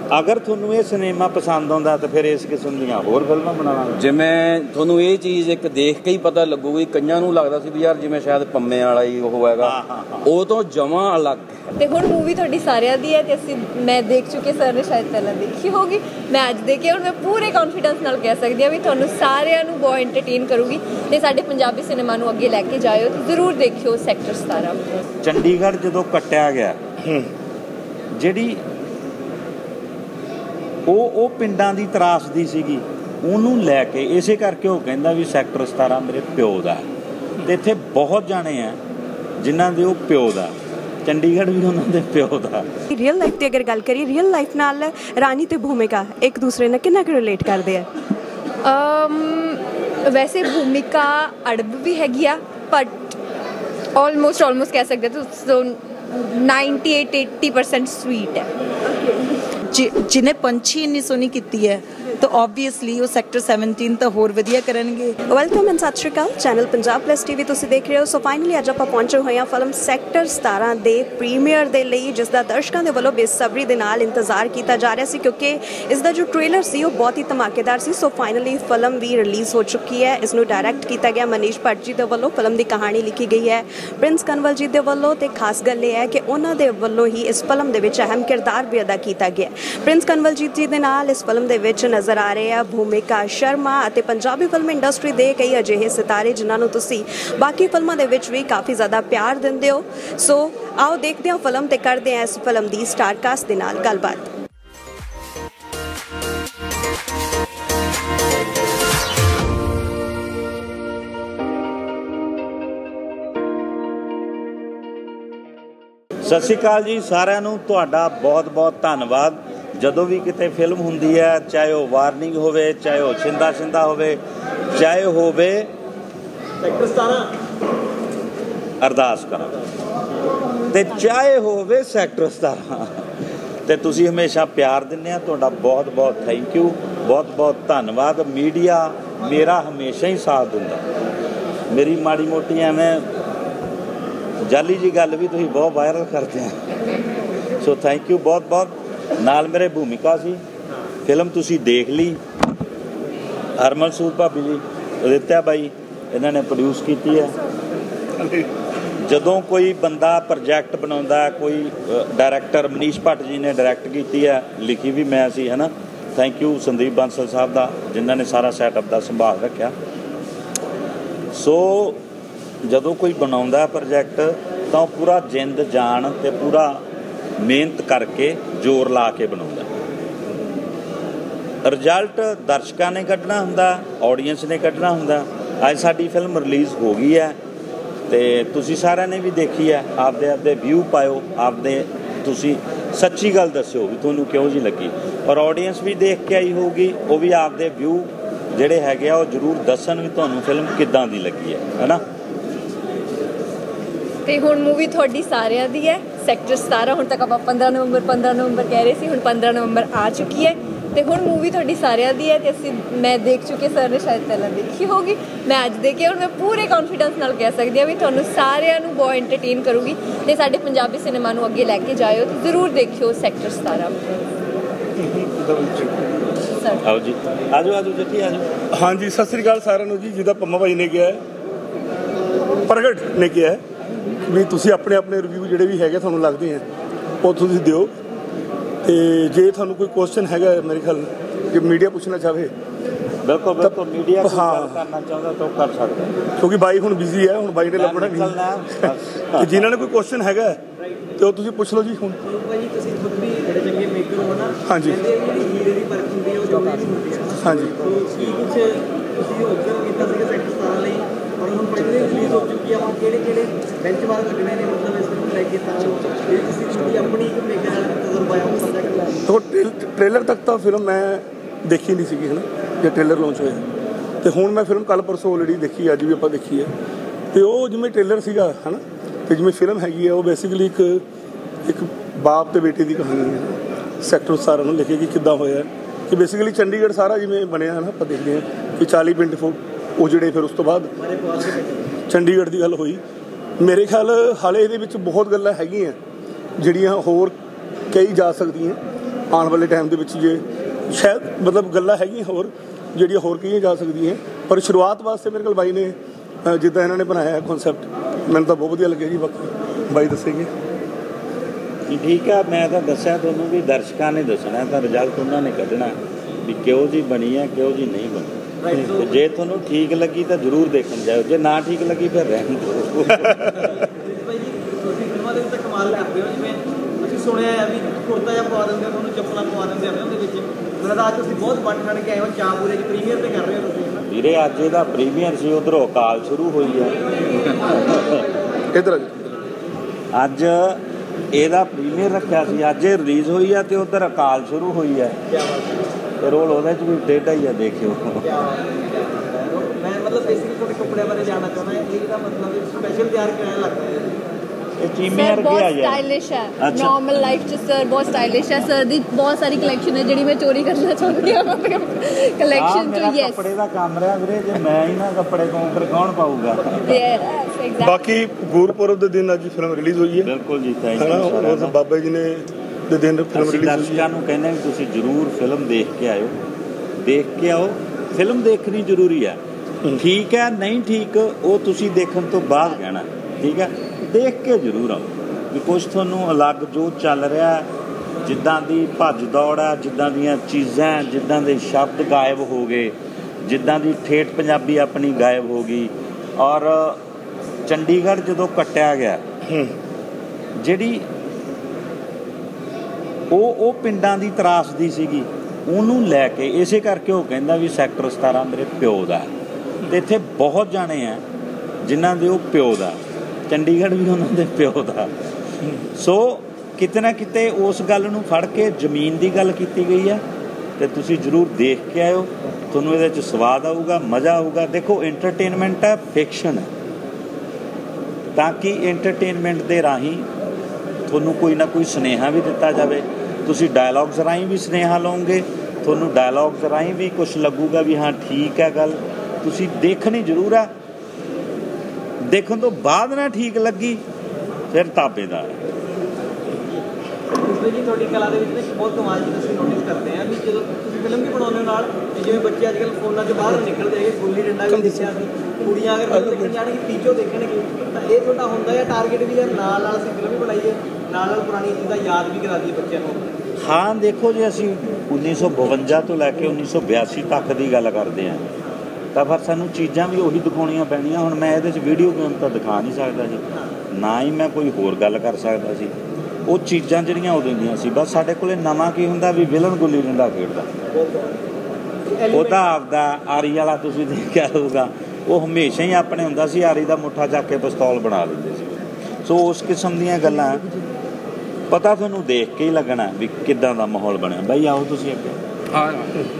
अगर थोनू ये सिनेमा पसंद आउंदा तो फिर इस किस्म ਦੀਆਂ ਹੋਰ ਫਿਲਮਾਂ ਬਣਾਵਾਂਗੇ। ਜਿਵੇਂ ਤੁਹਾਨੂੰ ਇਹ ਚੀਜ਼ ਇੱਕ ਦੇਖ ਕੇ ਹੀ ਪਤਾ ਲੱਗੂਗੀ, ਕਈਆਂ ਨੂੰ ਲੱਗਦਾ ਸੀ ਵੀ ਯਾਰ ਜਿਵੇਂ ਸ਼ਾਇਦ ਪੰਮੇ ਵਾਲਾ ਹੀ ਉਹ ਹੈਗਾ, ਉਹ ਤੋਂ ਜਮਾਂ ਅਲੱਗ ਹੈ। ਤੇ ਹੁਣ ਮੂਵੀ ਤੁਹਾਡੀ ਸਾਰਿਆਂ ਦੀ ਹੈ ਤੇ ਮੈਂ ਦੇਖ ਚੁੱਕੀ, ਸਰ ਨੇ ਸ਼ਾਇਦ ਪਹਿਲਾਂ ਦੇਖੀ ਹੋਗੀ, ਮੈਂ ਅੱਜ ਦੇਖੀ। ਹੁਣ ਮੈਂ ਪੂਰੇ ਕੌਨਫੀਡੈਂਸ ਨਾਲ ਕਹਿ ਸਕਦੀ ਹਾਂ ਵੀ ਤੁਹਾਨੂੰ ਸਾਰਿਆਂ ਨੂੰ ਬਹੁਤ ਐਂਟਰਟੇਨ ਕਰੂਗੀ ਤੇ ਸਾਡੇ ਪੰਜਾਬੀ ਸਿਨੇਮਾ ਨੂੰ ਅੱਗੇ ਲੈ ਕੇ ਜਾਇਓ ਤੇ ਜ਼ਰੂਰ ਦੇਖਿਓ ਸੈਕਟਰ 17। ਚੰਡੀਗੜ੍ਹ ਜਦੋਂ ਕੱਟਿਆ ਗਿਆ, ਜਿਹੜੀ ਉਹ ਪਿੰਡਾਂ ਦੀ ਤਰਾਸਦੀ ਸੀਗੀ, ਉਹਨੂੰ ਲੈ ਕੇ ਇਸੇ ਕਰਕੇ ਉਹ ਕਹਿੰਦਾ ਵੀ ਸੈਕਟਰ 17 ਮੇਰੇ ਪਿਓ ਦਾ। ਤੇ ਇੱਥੇ ਬਹੁਤ ਜਾਣੇ ਆ ਜਿਨ੍ਹਾਂ ਦੇ ਉਹ ਪਿਓ ਦਾ, ਚੰਡੀਗੜ੍ਹ ਵੀ ਉਹਨਾਂ ਦੇ ਪਿਓ ਦਾ। ਰੀਅਲ ਲਾਈਫ ਦੀ ਅਗਰ ਗੱਲ ਕਰੀਏ, ਰੀਅਲ ਲਾਈਫ ਨਾਲ ਰਾਣੀ ਤੇ ਭੂਮਿਕਾ ਇੱਕ ਦੂਸਰੇ ਨਾਲ ਕਿੰਨਾ ਕੁ ਰਿਲੇਟ ਕਰਦੇ ਆ? ਵੈਸੇ ਭੂਮਿਕਾ ਅੜਬ ਵੀ ਹੈਗੀ ਆ, ਬਟ ਆਲਮੋਸਟ ਕਹਿ ਸਕਦੇ ਤੁਸੀਂ 98-80% ਸਵੀਟ ਹੈ। जिन्हें पंछी इन्नी सोहनी कीती है तो ऑबवियसली वो सैक्टर 17 तो होर वधिया करनगे। वेलकम एंड सत श्री अकाल, चैनल पंजाब प्लस टीवी तुसीं देख रहे हो। सो फाइनली अज आपां पहुंचे हुए हैं फिल्म सैक्टर 17 दे प्रीमियर दे लई, जिस दा दर्शकों दे वल्लों बेसब्री दे नाल इंतजार किया जा रहा सी, क्योंकि इस दा जो ट्रेलर सी वो बहुत ही धमाकेदार सी। सो फाइनली फिल्म भी रिलीज़ हो चुकी है। इसनूं डायरैक्ट किया गया मनीष भट्ट जी दे वल्लों, फिल्म की कहानी लिखी गई है प्रिंस कनवल जी दे वल्लों, ते खास गल यह है कि उन्हां दे वल्लों ही इस फिल्म दे विच अहम किरदार भी अदा किया गया। प्रिंस कनवल जी दे नाल इस फिल्म दे विच नज़र आ रहे हैं भूमिका शर्मा ਅਤੇ ਪੰਜਾਬੀ ਫਿਲਮ ਇੰਡਸਟਰੀ ਦੇ ਕਈ ਅਜਿਹੇ ਸਿਤਾਰੇ ਜਿਨ੍ਹਾਂ ਨੂੰ ਤੁਸੀਂ ਬਾਕੀ ਫਿਲਮਾਂ ਦੇ ਵਿੱਚ ਵੀ ਕਾਫੀ ਜ਼ਿਆਦਾ ਪਿਆਰ ਦਿੰਦੇ ਹੋ। ਸੋ ਆਓ ਦੇਖਦੇ ਹਾਂ ਫਿਲਮ ਤੇ ਕਰਦੇ ਹਾਂ ਇਸ ਫਿਲਮ ਦੀ ਸਟਾਰ ਕਾਸਟ ਦੇ ਨਾਲ ਗੱਲਬਾਤ। ਸਤਿ ਸ਼੍ਰੀ ਅਕਾਲ ਜੀ ਸਾਰਿਆਂ ਨੂੰ, ਤੁਹਾਡਾ ਬਹੁਤ ਬਹੁਤ ਧੰਨਵਾਦ। ਜਦੋਂ ਵੀ ਕਿਤੇ ਫਿਲਮ ਹੁੰਦੀ ਹੈ, ਚਾਹੇ ਉਹ ਵਾਰਨਿੰਗ ਹੋਵੇ, ਚਾਹੇ ਉਹ ਛਿੰਦਾ ਛਿੰਦਾ ਹੋਵੇ, ਚਾਹੇ ਹੋਵੇ ਸੈਕਟਰ 17 ਅਰਦਾਸ ਕਰਾਂ, ਤੇ ਚਾਹੇ ਹੋਵੇ ਸੈਕਟਰ 17, ਤੇ ਤੁਸੀਂ ਹਮੇਸ਼ਾ ਪਿਆਰ ਦਿੰਦੇ ਆ। ਤੁਹਾਡਾ ਬਹੁਤ ਬਹੁਤ ਥੈਂਕ ਯੂ, ਬਹੁਤ ਬਹੁਤ ਧੰਨਵਾਦ। ਮੀਡੀਆ ਮੇਰਾ ਹਮੇਸ਼ਾ ਹੀ ਸਾਥ ਦਿੰਦਾ। ਮੇਰੀ ਮਾੜੀ ਮੋਟੀ ਐਵੇਂ ਜਾਲੀ ਜੀ ਗੱਲ ਵੀ ਤੁਸੀਂ ਬਹੁਤ ਵਾਇਰਲ ਕਰਦੇ ਆ, ਸੋ ਥੈਂਕ ਯੂ ਬਹੁਤ ਬਹੁਤ। ਨਾਲ ਮੇਰੇ ਭੂਮਿਕਾ ਸੀ, ਫਿਲਮ ਤੁਸੀਂ ਦੇਖ ਲਈ। ਹਰਮਨ ਸੂਦ ਭਾਬੀ ਜੀ, ਅਦਿੱਤਿਆ ਬਾਈ, ਇਹਨਾਂ ਨੇ ਪ੍ਰੋਡਿਊਸ ਕੀਤੀ ਹੈ। ਜਦੋਂ ਕੋਈ ਬੰਦਾ ਪ੍ਰੋਜੈਕਟ ਬਣਾਉਂਦਾ, ਕੋਈ ਡਾਇਰੈਕਟਰ ਮਨੀਸ਼ ਭੱਟ ਜੀ ਨੇ ਡਾਇਰੈਕਟ ਕੀਤੀ ਹੈ, ਲਿਖੀ ਵੀ ਮੈਂ ਸੀ, ਹੈ ਨਾ। ਥੈਂਕ ਯੂ ਸੰਦੀਪ ਬਾਂਸਲ ਸਾਹਿਬ ਦਾ, ਜਿਨ੍ਹਾਂ ਨੇ ਸਾਰਾ ਸੈਟਅਪ ਦਾ ਸੰਭਾਲ ਰੱਖਿਆ। ਸੋ ਜਦੋਂ ਕੋਈ ਬਣਾਉਂਦਾ ਪ੍ਰੋਜੈਕਟ ਤਾਂ ਉਹ ਪੂਰਾ ਜਿੰਦ ਜਾਨ ਤੇ ਪੂਰਾ ਮਿਹਨਤ ਕਰਕੇ ਜ਼ੋਰ ਲਾ ਕੇ ਬਣਾਉਂਦਾ। ਰਿਜ਼ਲਟ ਦਰਸ਼ਕਾਂ ਨੇ ਕੱਢਣਾ ਹੁੰਦਾ, ਆਡੀਅנס ਨੇ ਕੱਢਣਾ ਹੁੰਦਾ। ਅੱਜ ਸਾਡੀ ਫਿਲਮ ਰਿਲੀਜ਼ ਹੋ ਗਈ ਹੈ ਤੇ ਤੁਸੀਂ ਸਾਰਿਆਂ ਨੇ ਵੀ ਦੇਖੀ ਹੈ। ਆਪਦੇ ਵਿਊ ਪਾਇਓ, ਆਪਦੇ ਤੁਸੀਂ ਸੱਚੀ ਗੱਲ ਦੱਸਿਓ ਵੀ ਤੁਹਾਨੂੰ ਕਿਹੋ ਜਿਹੀ ਲੱਗੀ, ਔਰ ਆਡੀਅנס ਵੀ ਦੇਖ ਕੇ ਆਈ ਹੋਊਗੀ, ਉਹ ਵੀ ਆਪਦੇ ਵਿਊ ਜਿਹੜੇ ਹੈਗੇ ਆ ਉਹ ਜ਼ਰੂਰ ਦੱਸਣ ਵੀ ਤੁਹਾਨੂੰ ਫਿਲਮ ਕਿੱਦਾਂ ਦੀ ਲੱਗੀ ਹੈ ਨਾ। ਤੇ ਹੁਣ ਮੂਵੀ ਤੁਹਾਡੀ ਸਾਰਿਆਂ ਦੀ ਹੈ ਸੈਕਟਰ 17। ਹੁਣ ਤੱਕ ਆਪਾਂ 15 ਨਵੰਬਰ ਕਹਿ ਰਹੇ ਸੀ, ਹੁਣ 15 ਨਵੰਬਰ ਆ ਚੁੱਕੀ ਹੈ ਤੇ ਹੁਣ ਮੂਵੀ ਤੁਹਾਡੀ ਸਾਰਿਆਂ ਦੀ ਹੈ ਤੇ ਮੈਂ ਦੇਖ ਚੁੱਕੀ, ਸਰ ਨੇ ਸ਼ਾਇਦ ਪਹਿਲਾਂ ਦੇਖੀ ਹੋਗੀ, ਮੈਂ ਅੱਜ ਦੇਖੀ। ਹੁਣ ਮੈਂ ਪੂਰੇ ਕੌਨਫੀਡੈਂਸ ਨਾਲ ਕਹਿ ਸਕਦੀ ਹਾਂ ਵੀ ਤੁਹਾਨੂੰ ਸਾਰਿਆਂ ਨੂੰ ਬਹੁਤ ਐਂਟਰਟੇਨ ਕਰੂਗੀ ਤੇ ਸਾਡੇ ਪੰਜਾਬੀ ਸਿਨੇਮਾ ਨੂੰ ਅੱਗੇ ਲੈ ਕੇ ਜਾਇਓ ਤੇ ਜ਼ਰੂਰ ਦੇਖਿਓ ਸੈਕਟਰ 17। ਆਓ ਜੀ, ਆਜੋ ਜੱਟੀ ਆਜੋ। ਹਾਂਜੀ, ਸਤਿ ਸ੍ਰੀ ਅਕਾਲ ਸਾਰਿਆਂ ਨੂੰ ਜੀ। ਜਿੱਦਾਂ ਪੰਮਾ ਭਾਈ ਨੇ ਕਿਹਾ, ਪ੍ਰਗਟ ਨੇ ਕਿਹਾ ਵੀ ਤੁਸੀਂ ਆਪਣੇ ਰਿਵਿਊ ਜਿਹੜੇ ਵੀ ਹੈਗੇ ਤੁਹਾਨੂੰ ਲੱਗਦੇ ਆ ਉਹ ਤੁਸੀਂ ਦਿਓ। ਤੇ ਜੇ ਤੁਹਾਨੂੰ ਕੋਈ ਕੁਐਸਚਨ ਹੈਗਾ, ਮੇਰੇ ਖਿਆਲ ਜੇ ਮੀਡੀਆ ਪੁੱਛਣਾ ਚਾਹੇ, ਬਿਲਕੁਲ ਮੀਡੀਆ ਕਰਨਾ ਚਾਹੁੰਦਾ ਤਾਂ ਕਰ ਸਕਦਾ, ਕਿਉਂਕਿ ਬਾਈ ਹੁਣ ਬਿਜ਼ੀ ਹੈ, ਹੁਣ ਬਾਈ ਨੇ ਲੱਭਣਾ ਨਹੀਂ। ਤੇ ਜਿਨ੍ਹਾਂ ਨੇ ਕੋਈ ਕੁਐਸਚਨ ਹੈਗਾ ਤੇ ਉਹ ਤੁਸੀਂ ਪੁੱਛ ਲਓ ਜੀ। ਹੁਣ ਭਾਜੀ ਤੁਸੀਂ ਖੁਦ ਵੀ ਬੜੇ ਚੰਗੇ ਮੇਕਰ ਹੋ ਨਾ। ਹਾਂਜੀ ਹੀਰੇ ਦੀ ਪਰਖ ਹੁੰਦੀ ਹੈ, ਉਹ ਜੋ ਵੀ ਹੁੰਦੀ ਹੈ। ਹਾਂਜੀ, ਕੁਛ ਤੁਸੀਂ ਓਬਜ਼ਰਵ ਕੀਤਾ ਸੀਗਾ ਸੈਕਟਰ 17 ਲਈ, ਔਰ ਹੁਣ ਪਹਿਲੇ ਰਿਲੀਜ਼ ਹੋ ਚੁੱਕੀ ਆ। ਹੁਣ ਕਿਹੜੇ ਬੈਂਚਮਾਰਕ ਲੱਗਣੇ ਨੇ ਮਤਲਬ ਇਸ ਨੂੰ ਲੈ ਕੇ, ਤਾਂ ਇਹ ਤੁਸੀਂ ਆਪਣੀ ਇੱਕ ਮੇਕਰ ਵਾਲਾ ਤਜਰਬਾ ਆ ਉਹ ਸਾਂਝਾ ਕਰਨਾ। ਦੇਖੋ, ਟ੍ਰੇਲਰ ਤੱਕ ਤਾਂ ਫਿਲਮ ਮੈਂ ਦੇਖੀ ਨਹੀਂ ਸੀਗੀ, ਹੈ ਨਾ, ਜੇ ਟ੍ਰੇਲਰ ਲਾਂਚ ਹੋਇਆ। ਤੇ ਹੁਣ ਮੈਂ ਫਿਲਮ ਕੱਲ੍ਹ ਪਰਸੋਂ ਆਲਰੇਡੀ ਦੇਖੀ, ਅੱਜ ਵੀ ਆਪਾਂ ਦੇਖੀ ਹੈ। ਤੇ ਉਹ ਜਿਵੇਂ ਟ੍ਰੇਲਰ ਸੀਗਾ, ਹੈ ਨਾ, ਤੇ ਜਿਵੇਂ ਫਿਲਮ ਹੈਗੀ ਹੈ, ਉਹ ਬੇਸਿਕਲੀ ਇੱਕ ਬਾਪ ਤੇ ਬੇਟੇ ਦੀ ਕਹਾਣੀ ਹੈ। ਸੈਕਟਰ 17 ਨੂੰ ਲਿਖੇ ਕਿ ਕਿੱਦਾਂ ਹੋਇਆ, ਕਿ ਬੇਸਿਕਲੀ ਚੰਡੀਗੜ੍ਹ ਸਾਰਾ ਜਿਵੇਂ ਬਣਿਆ ਹੈ ਨਾ, ਆਪਾਂ ਦੇਖਦੇ ਹਾਂ ਕਿ 40 ਪਿੰਡ ਉਹ ਜਿਹੜੇ ਫਿਰ ਉਸ ਤੋਂ ਬਾਅਦ ਚੰਡੀਗੜ੍ਹ ਦੀ ਗੱਲ ਹੋਈ। ਮੇਰੇ ਖਿਆਲ ਹਾਲੇ ਇਹਦੇ ਵਿੱਚ ਬਹੁਤ ਗੱਲਾਂ ਹੈਗੀਆਂ ਜਿਹੜੀਆਂ ਹੋਰ ਕਹੀ ਜਾ ਸਕਦੀਆਂ, ਆਉਣ ਵਾਲੇ ਟਾਈਮ ਦੇ ਵਿੱਚ ਜੇ ਸ਼ਾਇਦ ਮਤਲਬ ਗੱਲਾਂ ਹੈਗੀਆਂ ਹੋਰ ਜਿਹੜੀਆਂ ਹੋਰ ਕਹੀਆਂ ਜਾ ਸਕਦੀਆਂ, ਪਰ ਸ਼ੁਰੂਆਤ ਵਾਸਤੇ ਮੇਰੇ ਕੋਲ ਬਾਈ ਨੇ ਜਿੱਦਾਂ ਇਹਨਾਂ ਨੇ ਬਣਾਇਆ ਕਨਸੈਪਟ ਮੈਨੂੰ ਤਾਂ ਬਹੁਤ ਵਧੀਆ ਲੱਗਿਆ ਜੀ। ਬਾਕੀ ਬਾਈ ਦੱਸੇਗੇ। ਠੀਕ ਆ, ਮੈਂ ਤਾਂ ਦੱਸਿਆ ਤੁਹਾਨੂੰ ਵੀ ਦਰਸ਼ਕਾਂ ਨੇ ਦੱਸਣਾ ਤਾਂ ਰਿਜ਼ਲਟ ਉਹਨਾਂ ਨੇ ਕੱਢਣਾ ਵੀ ਕਿਹੋ ਜਿਹੀ ਬਣੀ ਹੈ ਕਿਹੋ ਜਿਹੀ ਨਹੀਂ ਬਣੀ। ਜੇ ਤੁਹਾਨੂੰ ਠੀਕ ਲੱਗੀ ਤਾਂ ਜ਼ਰੂਰ ਦੇਖਣ ਜਾਓ, ਜੇ ਨਾ ਠੀਕ ਲੱਗੀ ਫਿਰ ਰਹਿਣ ਦਿਓ। ਭਾਈ ਜੀ ਤੁਸੀਂ ਫਿਲਮਾਂ ਦੇ ਵਿੱਚ ਤਾਂ ਕਮਾਲ ਕਰਦੇ ਹੋ, ਜਿਵੇਂ ਅਸੀਂ ਸੁਣਿਆ ਹੈ ਵੀ ਕੁੜਤਾ ਜਿਹਾ ਪਵਾ ਦਿੰਦੇ ਹੋ, ਤੁਹਾਨੂੰ ਚੱਪਲਾਂ ਪਵਾ ਦਿੰਦੇ ਹੋ ਉਹਦੇ ਵਿੱਚ। ਮੇਰਾ ਤਾਂ ਅੱਜ ਤੁਸੀਂ ਬਹੁਤ ਬਣ ਠਣ ਕੇ ਆਏ ਹੋ, ਚਾਹਪੂਰੇ 'ਚ ਪ੍ਰੀਮੀਅਰ 'ਤੇ ਕਰ ਰਹੇ ਹੋ ਤੁਸੀਂ। ਵੀਰੇ ਅੱਜ ਇਹਦਾ ਪ੍ਰੀਮੀਅਰ ਸੀ, ਉੱਧਰੋਂ ਅਕਾਲ ਸ਼ੁਰੂ ਹੋਈ ਹੈ। ਇੱਧਰ ਅੱਜ ਇਹਦਾ ਪ੍ਰੀਮੀਅਰ ਰੱਖਿਆ ਸੀ, ਅੱਜ ਇਹ ਰਿਲੀਜ਼ ਹੋਈ ਹੈ, ਤੇ ਉੱਧਰ ਅਕਾਲ ਸ਼ੁਰੂ ਹੋਈ ਹੈ। ਤੇ ਰੋਲ ਉਹਦੇ 'ਚ ਵੀ ਟੇਢਾ ਹੀ ਆ, ਦੇਖਿਓ। ਮੈਂ ਮਤਲਬ ਬੇਸਿਕਲੀ ਤੁਹਾਡੇ ਕੱਪੜਿਆਂ ਬਾਰੇ ਜਾਣਨਾ ਚਾਹੁੰਦਾ ਹਾਂ, ਇਹਦਾ ਮਤਲਬ ਸਪੈਸ਼ਲ ਤਿਆਰ ਕਿਵੇਂ ਲੱਗਦਾ ਹੈ? ਇਹ ਚੀਮੇ ਵਰਗੇ ਆ ਯਾਰ, ਸਟਾਈਲਿਸ਼ ਹੈ। ਨਾਰਮਲ ਲਾਈਫ 'ਚ ਸਰ ਬਹੁਤ ਸਟਾਈਲਿਸ਼ ਹੈ। ਸਰ ਦੀ ਬਹੁਤ ਸਾਰੀ ਕਲੈਕਸ਼ਨ ਹੈ ਜਿਹੜੀ ਮੈਂ ਚੋਰੀ ਕਰਨਾ ਚਾਹੁੰਦੀ ਹਾਂ ਕਲੈਕਸ਼ਨ ਤੋਂ। ਯੈਸ, ਕੱਪੜੇ ਦਾ ਕੰਮ ਰਿਹਾ ਵੀਰੇ, ਜੇ ਮੈਂ ਹੀ ਨਾ ਕੱਪੜੇ ਪਾਉਂ ਫਿਰ ਕੌਣ ਪਾਊਗਾ? ਬਾਕੀ ਗੁਰਪੁਰਬ ਦੇ ਦਿਨ ਅੱਜ ਫਿਲਮ ਰਿਲੀਜ਼ ਹੋਈ ਹੈ। ਬਿਲਕੁਲ ਜੀ, ਥੈਂਕ ਯੂ। ਉਸ ਬਾਬਾ ਜੀ ਨੇ ਦੇ ਦਿਨ ਫਿਲਮ ਰਿਲੀਜ਼ ਹੋਈ ਹੈ। ਦਰਸ਼ਕਾਂ ਨੂੰ ਕਹਿੰਦੇ ਵੀ ਤੁਸੀਂ ਜ਼ਰੂਰ ਫਿਲਮ ਦੇਖ ਕੇ ਆਇਓ, ਦੇਖ ਕੇ ਆਓ। ਫਿਲਮ ਦੇਖਣੀ ਜ਼ਰੂਰੀ ਹੈ। ਠੀਕ ਹੈ ਨਹੀਂ ਠੀਕ ਉਹ ਤੁਸੀਂ ਦੇਖਣ ਤੋਂ ਬਾਅਦ ਕਹਿਣਾ, ਠੀਕ ਹੈ? ਦੇਖ ਕੇ ਜ਼ਰੂਰ ਆਓ ਵੀ ਕੁਛ ਤੁਹਾਨੂੰ ਅਲੱਗ ਜੋ ਚੱਲ ਰਿਹਾ, ਜਿੱਦਾਂ ਦੀ ਭੱਜ ਦੌੜ ਆ, ਜਿੱਦਾਂ ਦੀਆਂ ਚੀਜ਼ਾਂ, ਜਿੱਦਾਂ ਦੇ ਸ਼ਬਦ ਗਾਇਬ ਹੋ ਗਏ, ਜਿੱਦਾਂ ਦੀ ਠੇਠ ਪੰਜਾਬੀ ਆਪਣੀ ਗਾਇਬ ਹੋ ਗਈ। ਔਰ ਚੰਡੀਗੜ੍ਹ ਜਦੋਂ ਕੱਟਿਆ ਗਿਆ, ਜਿਹੜੀ ਉਹ ਪਿੰਡਾਂ ਦੀ ਤਰਾਸਦੀ ਸੀਗੀ, ਉਹਨੂੰ ਲੈ ਕੇ ਇਸੇ ਕਰਕੇ ਉਹ ਕਹਿੰਦਾ ਵੀ ਸੈਕਟਰ 17 ਮੇਰੇ ਪਿਓ ਦਾ। ਅਤੇ ਇੱਥੇ ਬਹੁਤ ਜਾਣੇ ਆ ਜਿਨ੍ਹਾਂ ਦੇ ਉਹ ਪਿਓ ਦਾ, ਚੰਡੀਗੜ੍ਹ ਵੀ ਉਹਨਾਂ ਦੇ ਪਿਓ ਦਾ। ਸੋ ਕਿਤੇ ਨਾ ਕਿਤੇ ਉਸ ਗੱਲ ਨੂੰ ਫੜ ਕੇ ਜ਼ਮੀਨ ਦੀ ਗੱਲ ਕੀਤੀ ਗਈ ਹੈ, ਅਤੇ ਤੁਸੀਂ ਜ਼ਰੂਰ ਦੇਖ ਕੇ ਆਇਓ, ਤੁਹਾਨੂੰ ਇਹਦੇ 'ਚ ਸਵਾਦ ਆਊਗਾ, ਮਜ਼ਾ ਆਊਗਾ। ਦੇਖੋ ਐਂਟਰਟੇਨਮੈਂਟ ਹੈ, ਫਿਕਸ਼ਨ ਹੈ, ਤਾਂ ਕਿ ਐਂਟਰਟੇਨਮੈਂਟ ਦੇ ਰਾਹੀਂ ਤੁਹਾਨੂੰ ਕੋਈ ਨਾ ਕੋਈ ਸੁਨੇਹਾ ਵੀ ਦਿੱਤਾ ਜਾਵੇ। ਤੁਸੀਂ ਡਾਇਲੋਗਸ ਰਾਹੀਂ ਵੀ ਸੁਨੇਹਾ ਲਓਗੇ, ਤੁਹਾਨੂੰ ਡਾਇਲੋਗਸ ਰਾਹੀਂ ਵੀ ਕੁਛ ਲੱਗੂਗਾ ਵੀ ਹਾਂ ਠੀਕ ਹੈ ਗੱਲ। ਤੁਸੀਂ ਦੇਖਣੀ ਜ਼ਰੂਰ ਆ, ਦੇਖਣ ਤੋਂ ਬਾਅਦ ਨਾ ਠੀਕ ਲੱਗੀ ਫਿਰ ਤਾਬੇਦਾਰ। ਜੀ ਤੁਹਾਡੀ ਕਲਾ ਦੇ ਵਿੱਚ ਬਹੁਤ ਕਮਾਲ ਚੀਜ਼ ਅਸੀਂ ਨੋਟਿਸ ਕਰਦੇ ਹਾਂ ਵੀ ਜਦੋਂ ਤੁਸੀਂ ਫਿਲਮ ਵੀ ਬਣਾਉਂਦੇ ਹੋ ਨਾਲ, ਜਿਵੇਂ ਬੱਚੇ ਅੱਜ ਕੱਲ੍ਹ ਫੋਨਾਂ 'ਚ ਬਾਹਰ ਨਿਕਲਦੇ ਹੈਗੇ, ਗੁੱਲੀ ਡੰਡਾ ਵੀ ਦੇਖਿਆ ਸੀ, ਕੁੜੀਆਂ ਅਗਰ ਫਿਲਮ ਦੇਖਣ ਜਾਣਗੇ ਪੀਚੋ ਦੇਖਣਗੇ, ਤਾਂ ਇਹ ਤੁਹਾਡਾ ਹੁੰਦਾ ਹੈ ਟਾਰਗੇਟ ਵੀ ਯਾਰ ਨਾਲ ਅਸੀਂ ਫਿਲਮ ਵੀ ਬਣਾਈਏ, ਨਾਲ ਪੁਰਾਣੀ ਚੀਜ਼ਾਂ ਯਾਦ ਵੀ ਕਰਾ ਦਈਏ ਬੱਚਿਆਂ ਨੂੰ। ਹਾਂ ਦੇਖੋ ਜੀ, ਅਸੀਂ 1952 ਤੋਂ ਲੈ ਕੇ 1982 ਤੱਕ ਦੀ ਗੱਲ ਕਰਦੇ ਹਾਂ, ਤਾਂ ਫਿਰ ਸਾਨੂੰ ਚੀਜ਼ਾਂ ਵੀ ਉਹੀ ਦਿਖਾਉਣੀਆਂ ਪੈਣੀਆਂ। ਹੁਣ ਮੈਂ ਇਹਦੇ 'ਚ ਵੀਡੀਓ ਗੇਮ ਤਾਂ ਦਿਖਾ ਨਹੀਂ ਸਕਦਾ ਜੀ, ਨਾ ਹੀ ਮੈਂ ਕੋਈ ਹੋਰ ਗੱਲ ਕਰ ਸਕਦਾ ਸੀ। ਉਹ ਚੀਜ਼ਾਂ ਜਿਹੜੀਆਂ ਉਦੋਂ ਦੀਆਂ ਸੀ, ਬਸ ਸਾਡੇ ਕੋਲ ਨਵਾਂ ਕੀ ਹੁੰਦਾ ਵੀ ਵਿਲਨ ਗੁੱਲੀ ਡੰਡਾ ਖੇਡਦਾ, ਉਹਦਾ ਆਪਦਾ ਆਰੀ ਵਾਲਾ ਤੁਸੀਂ ਦੇਖਿਆ ਹੋਊਗਾ, ਉਹ ਹਮੇਸ਼ਾ ਹੀ ਆਪਣੇ ਹੁੰਦਾ ਸੀ, ਆਰੀ ਦਾ ਮੁੱਠਾ ਚੱਕ ਕੇ ਪਿਸਤੌਲ ਬਣਾ ਲੈਂਦੇ ਸੀ। ਸੋ ਉਸ ਕਿਸਮ ਦੀਆਂ ਗੱਲਾਂ ਪਤਾ ਤੁਹਾਨੂੰ ਦੇਖ ਕੇ ਹੀ ਲੱਗਣਾ ਵੀ ਕਿੱਦਾਂ ਦਾ ਮਾਹੌਲ ਬਣਿਆ। ਬਾਈ ਆਓ ਤੁਸੀਂ ਅੱਗੇ। ਹਾਂ,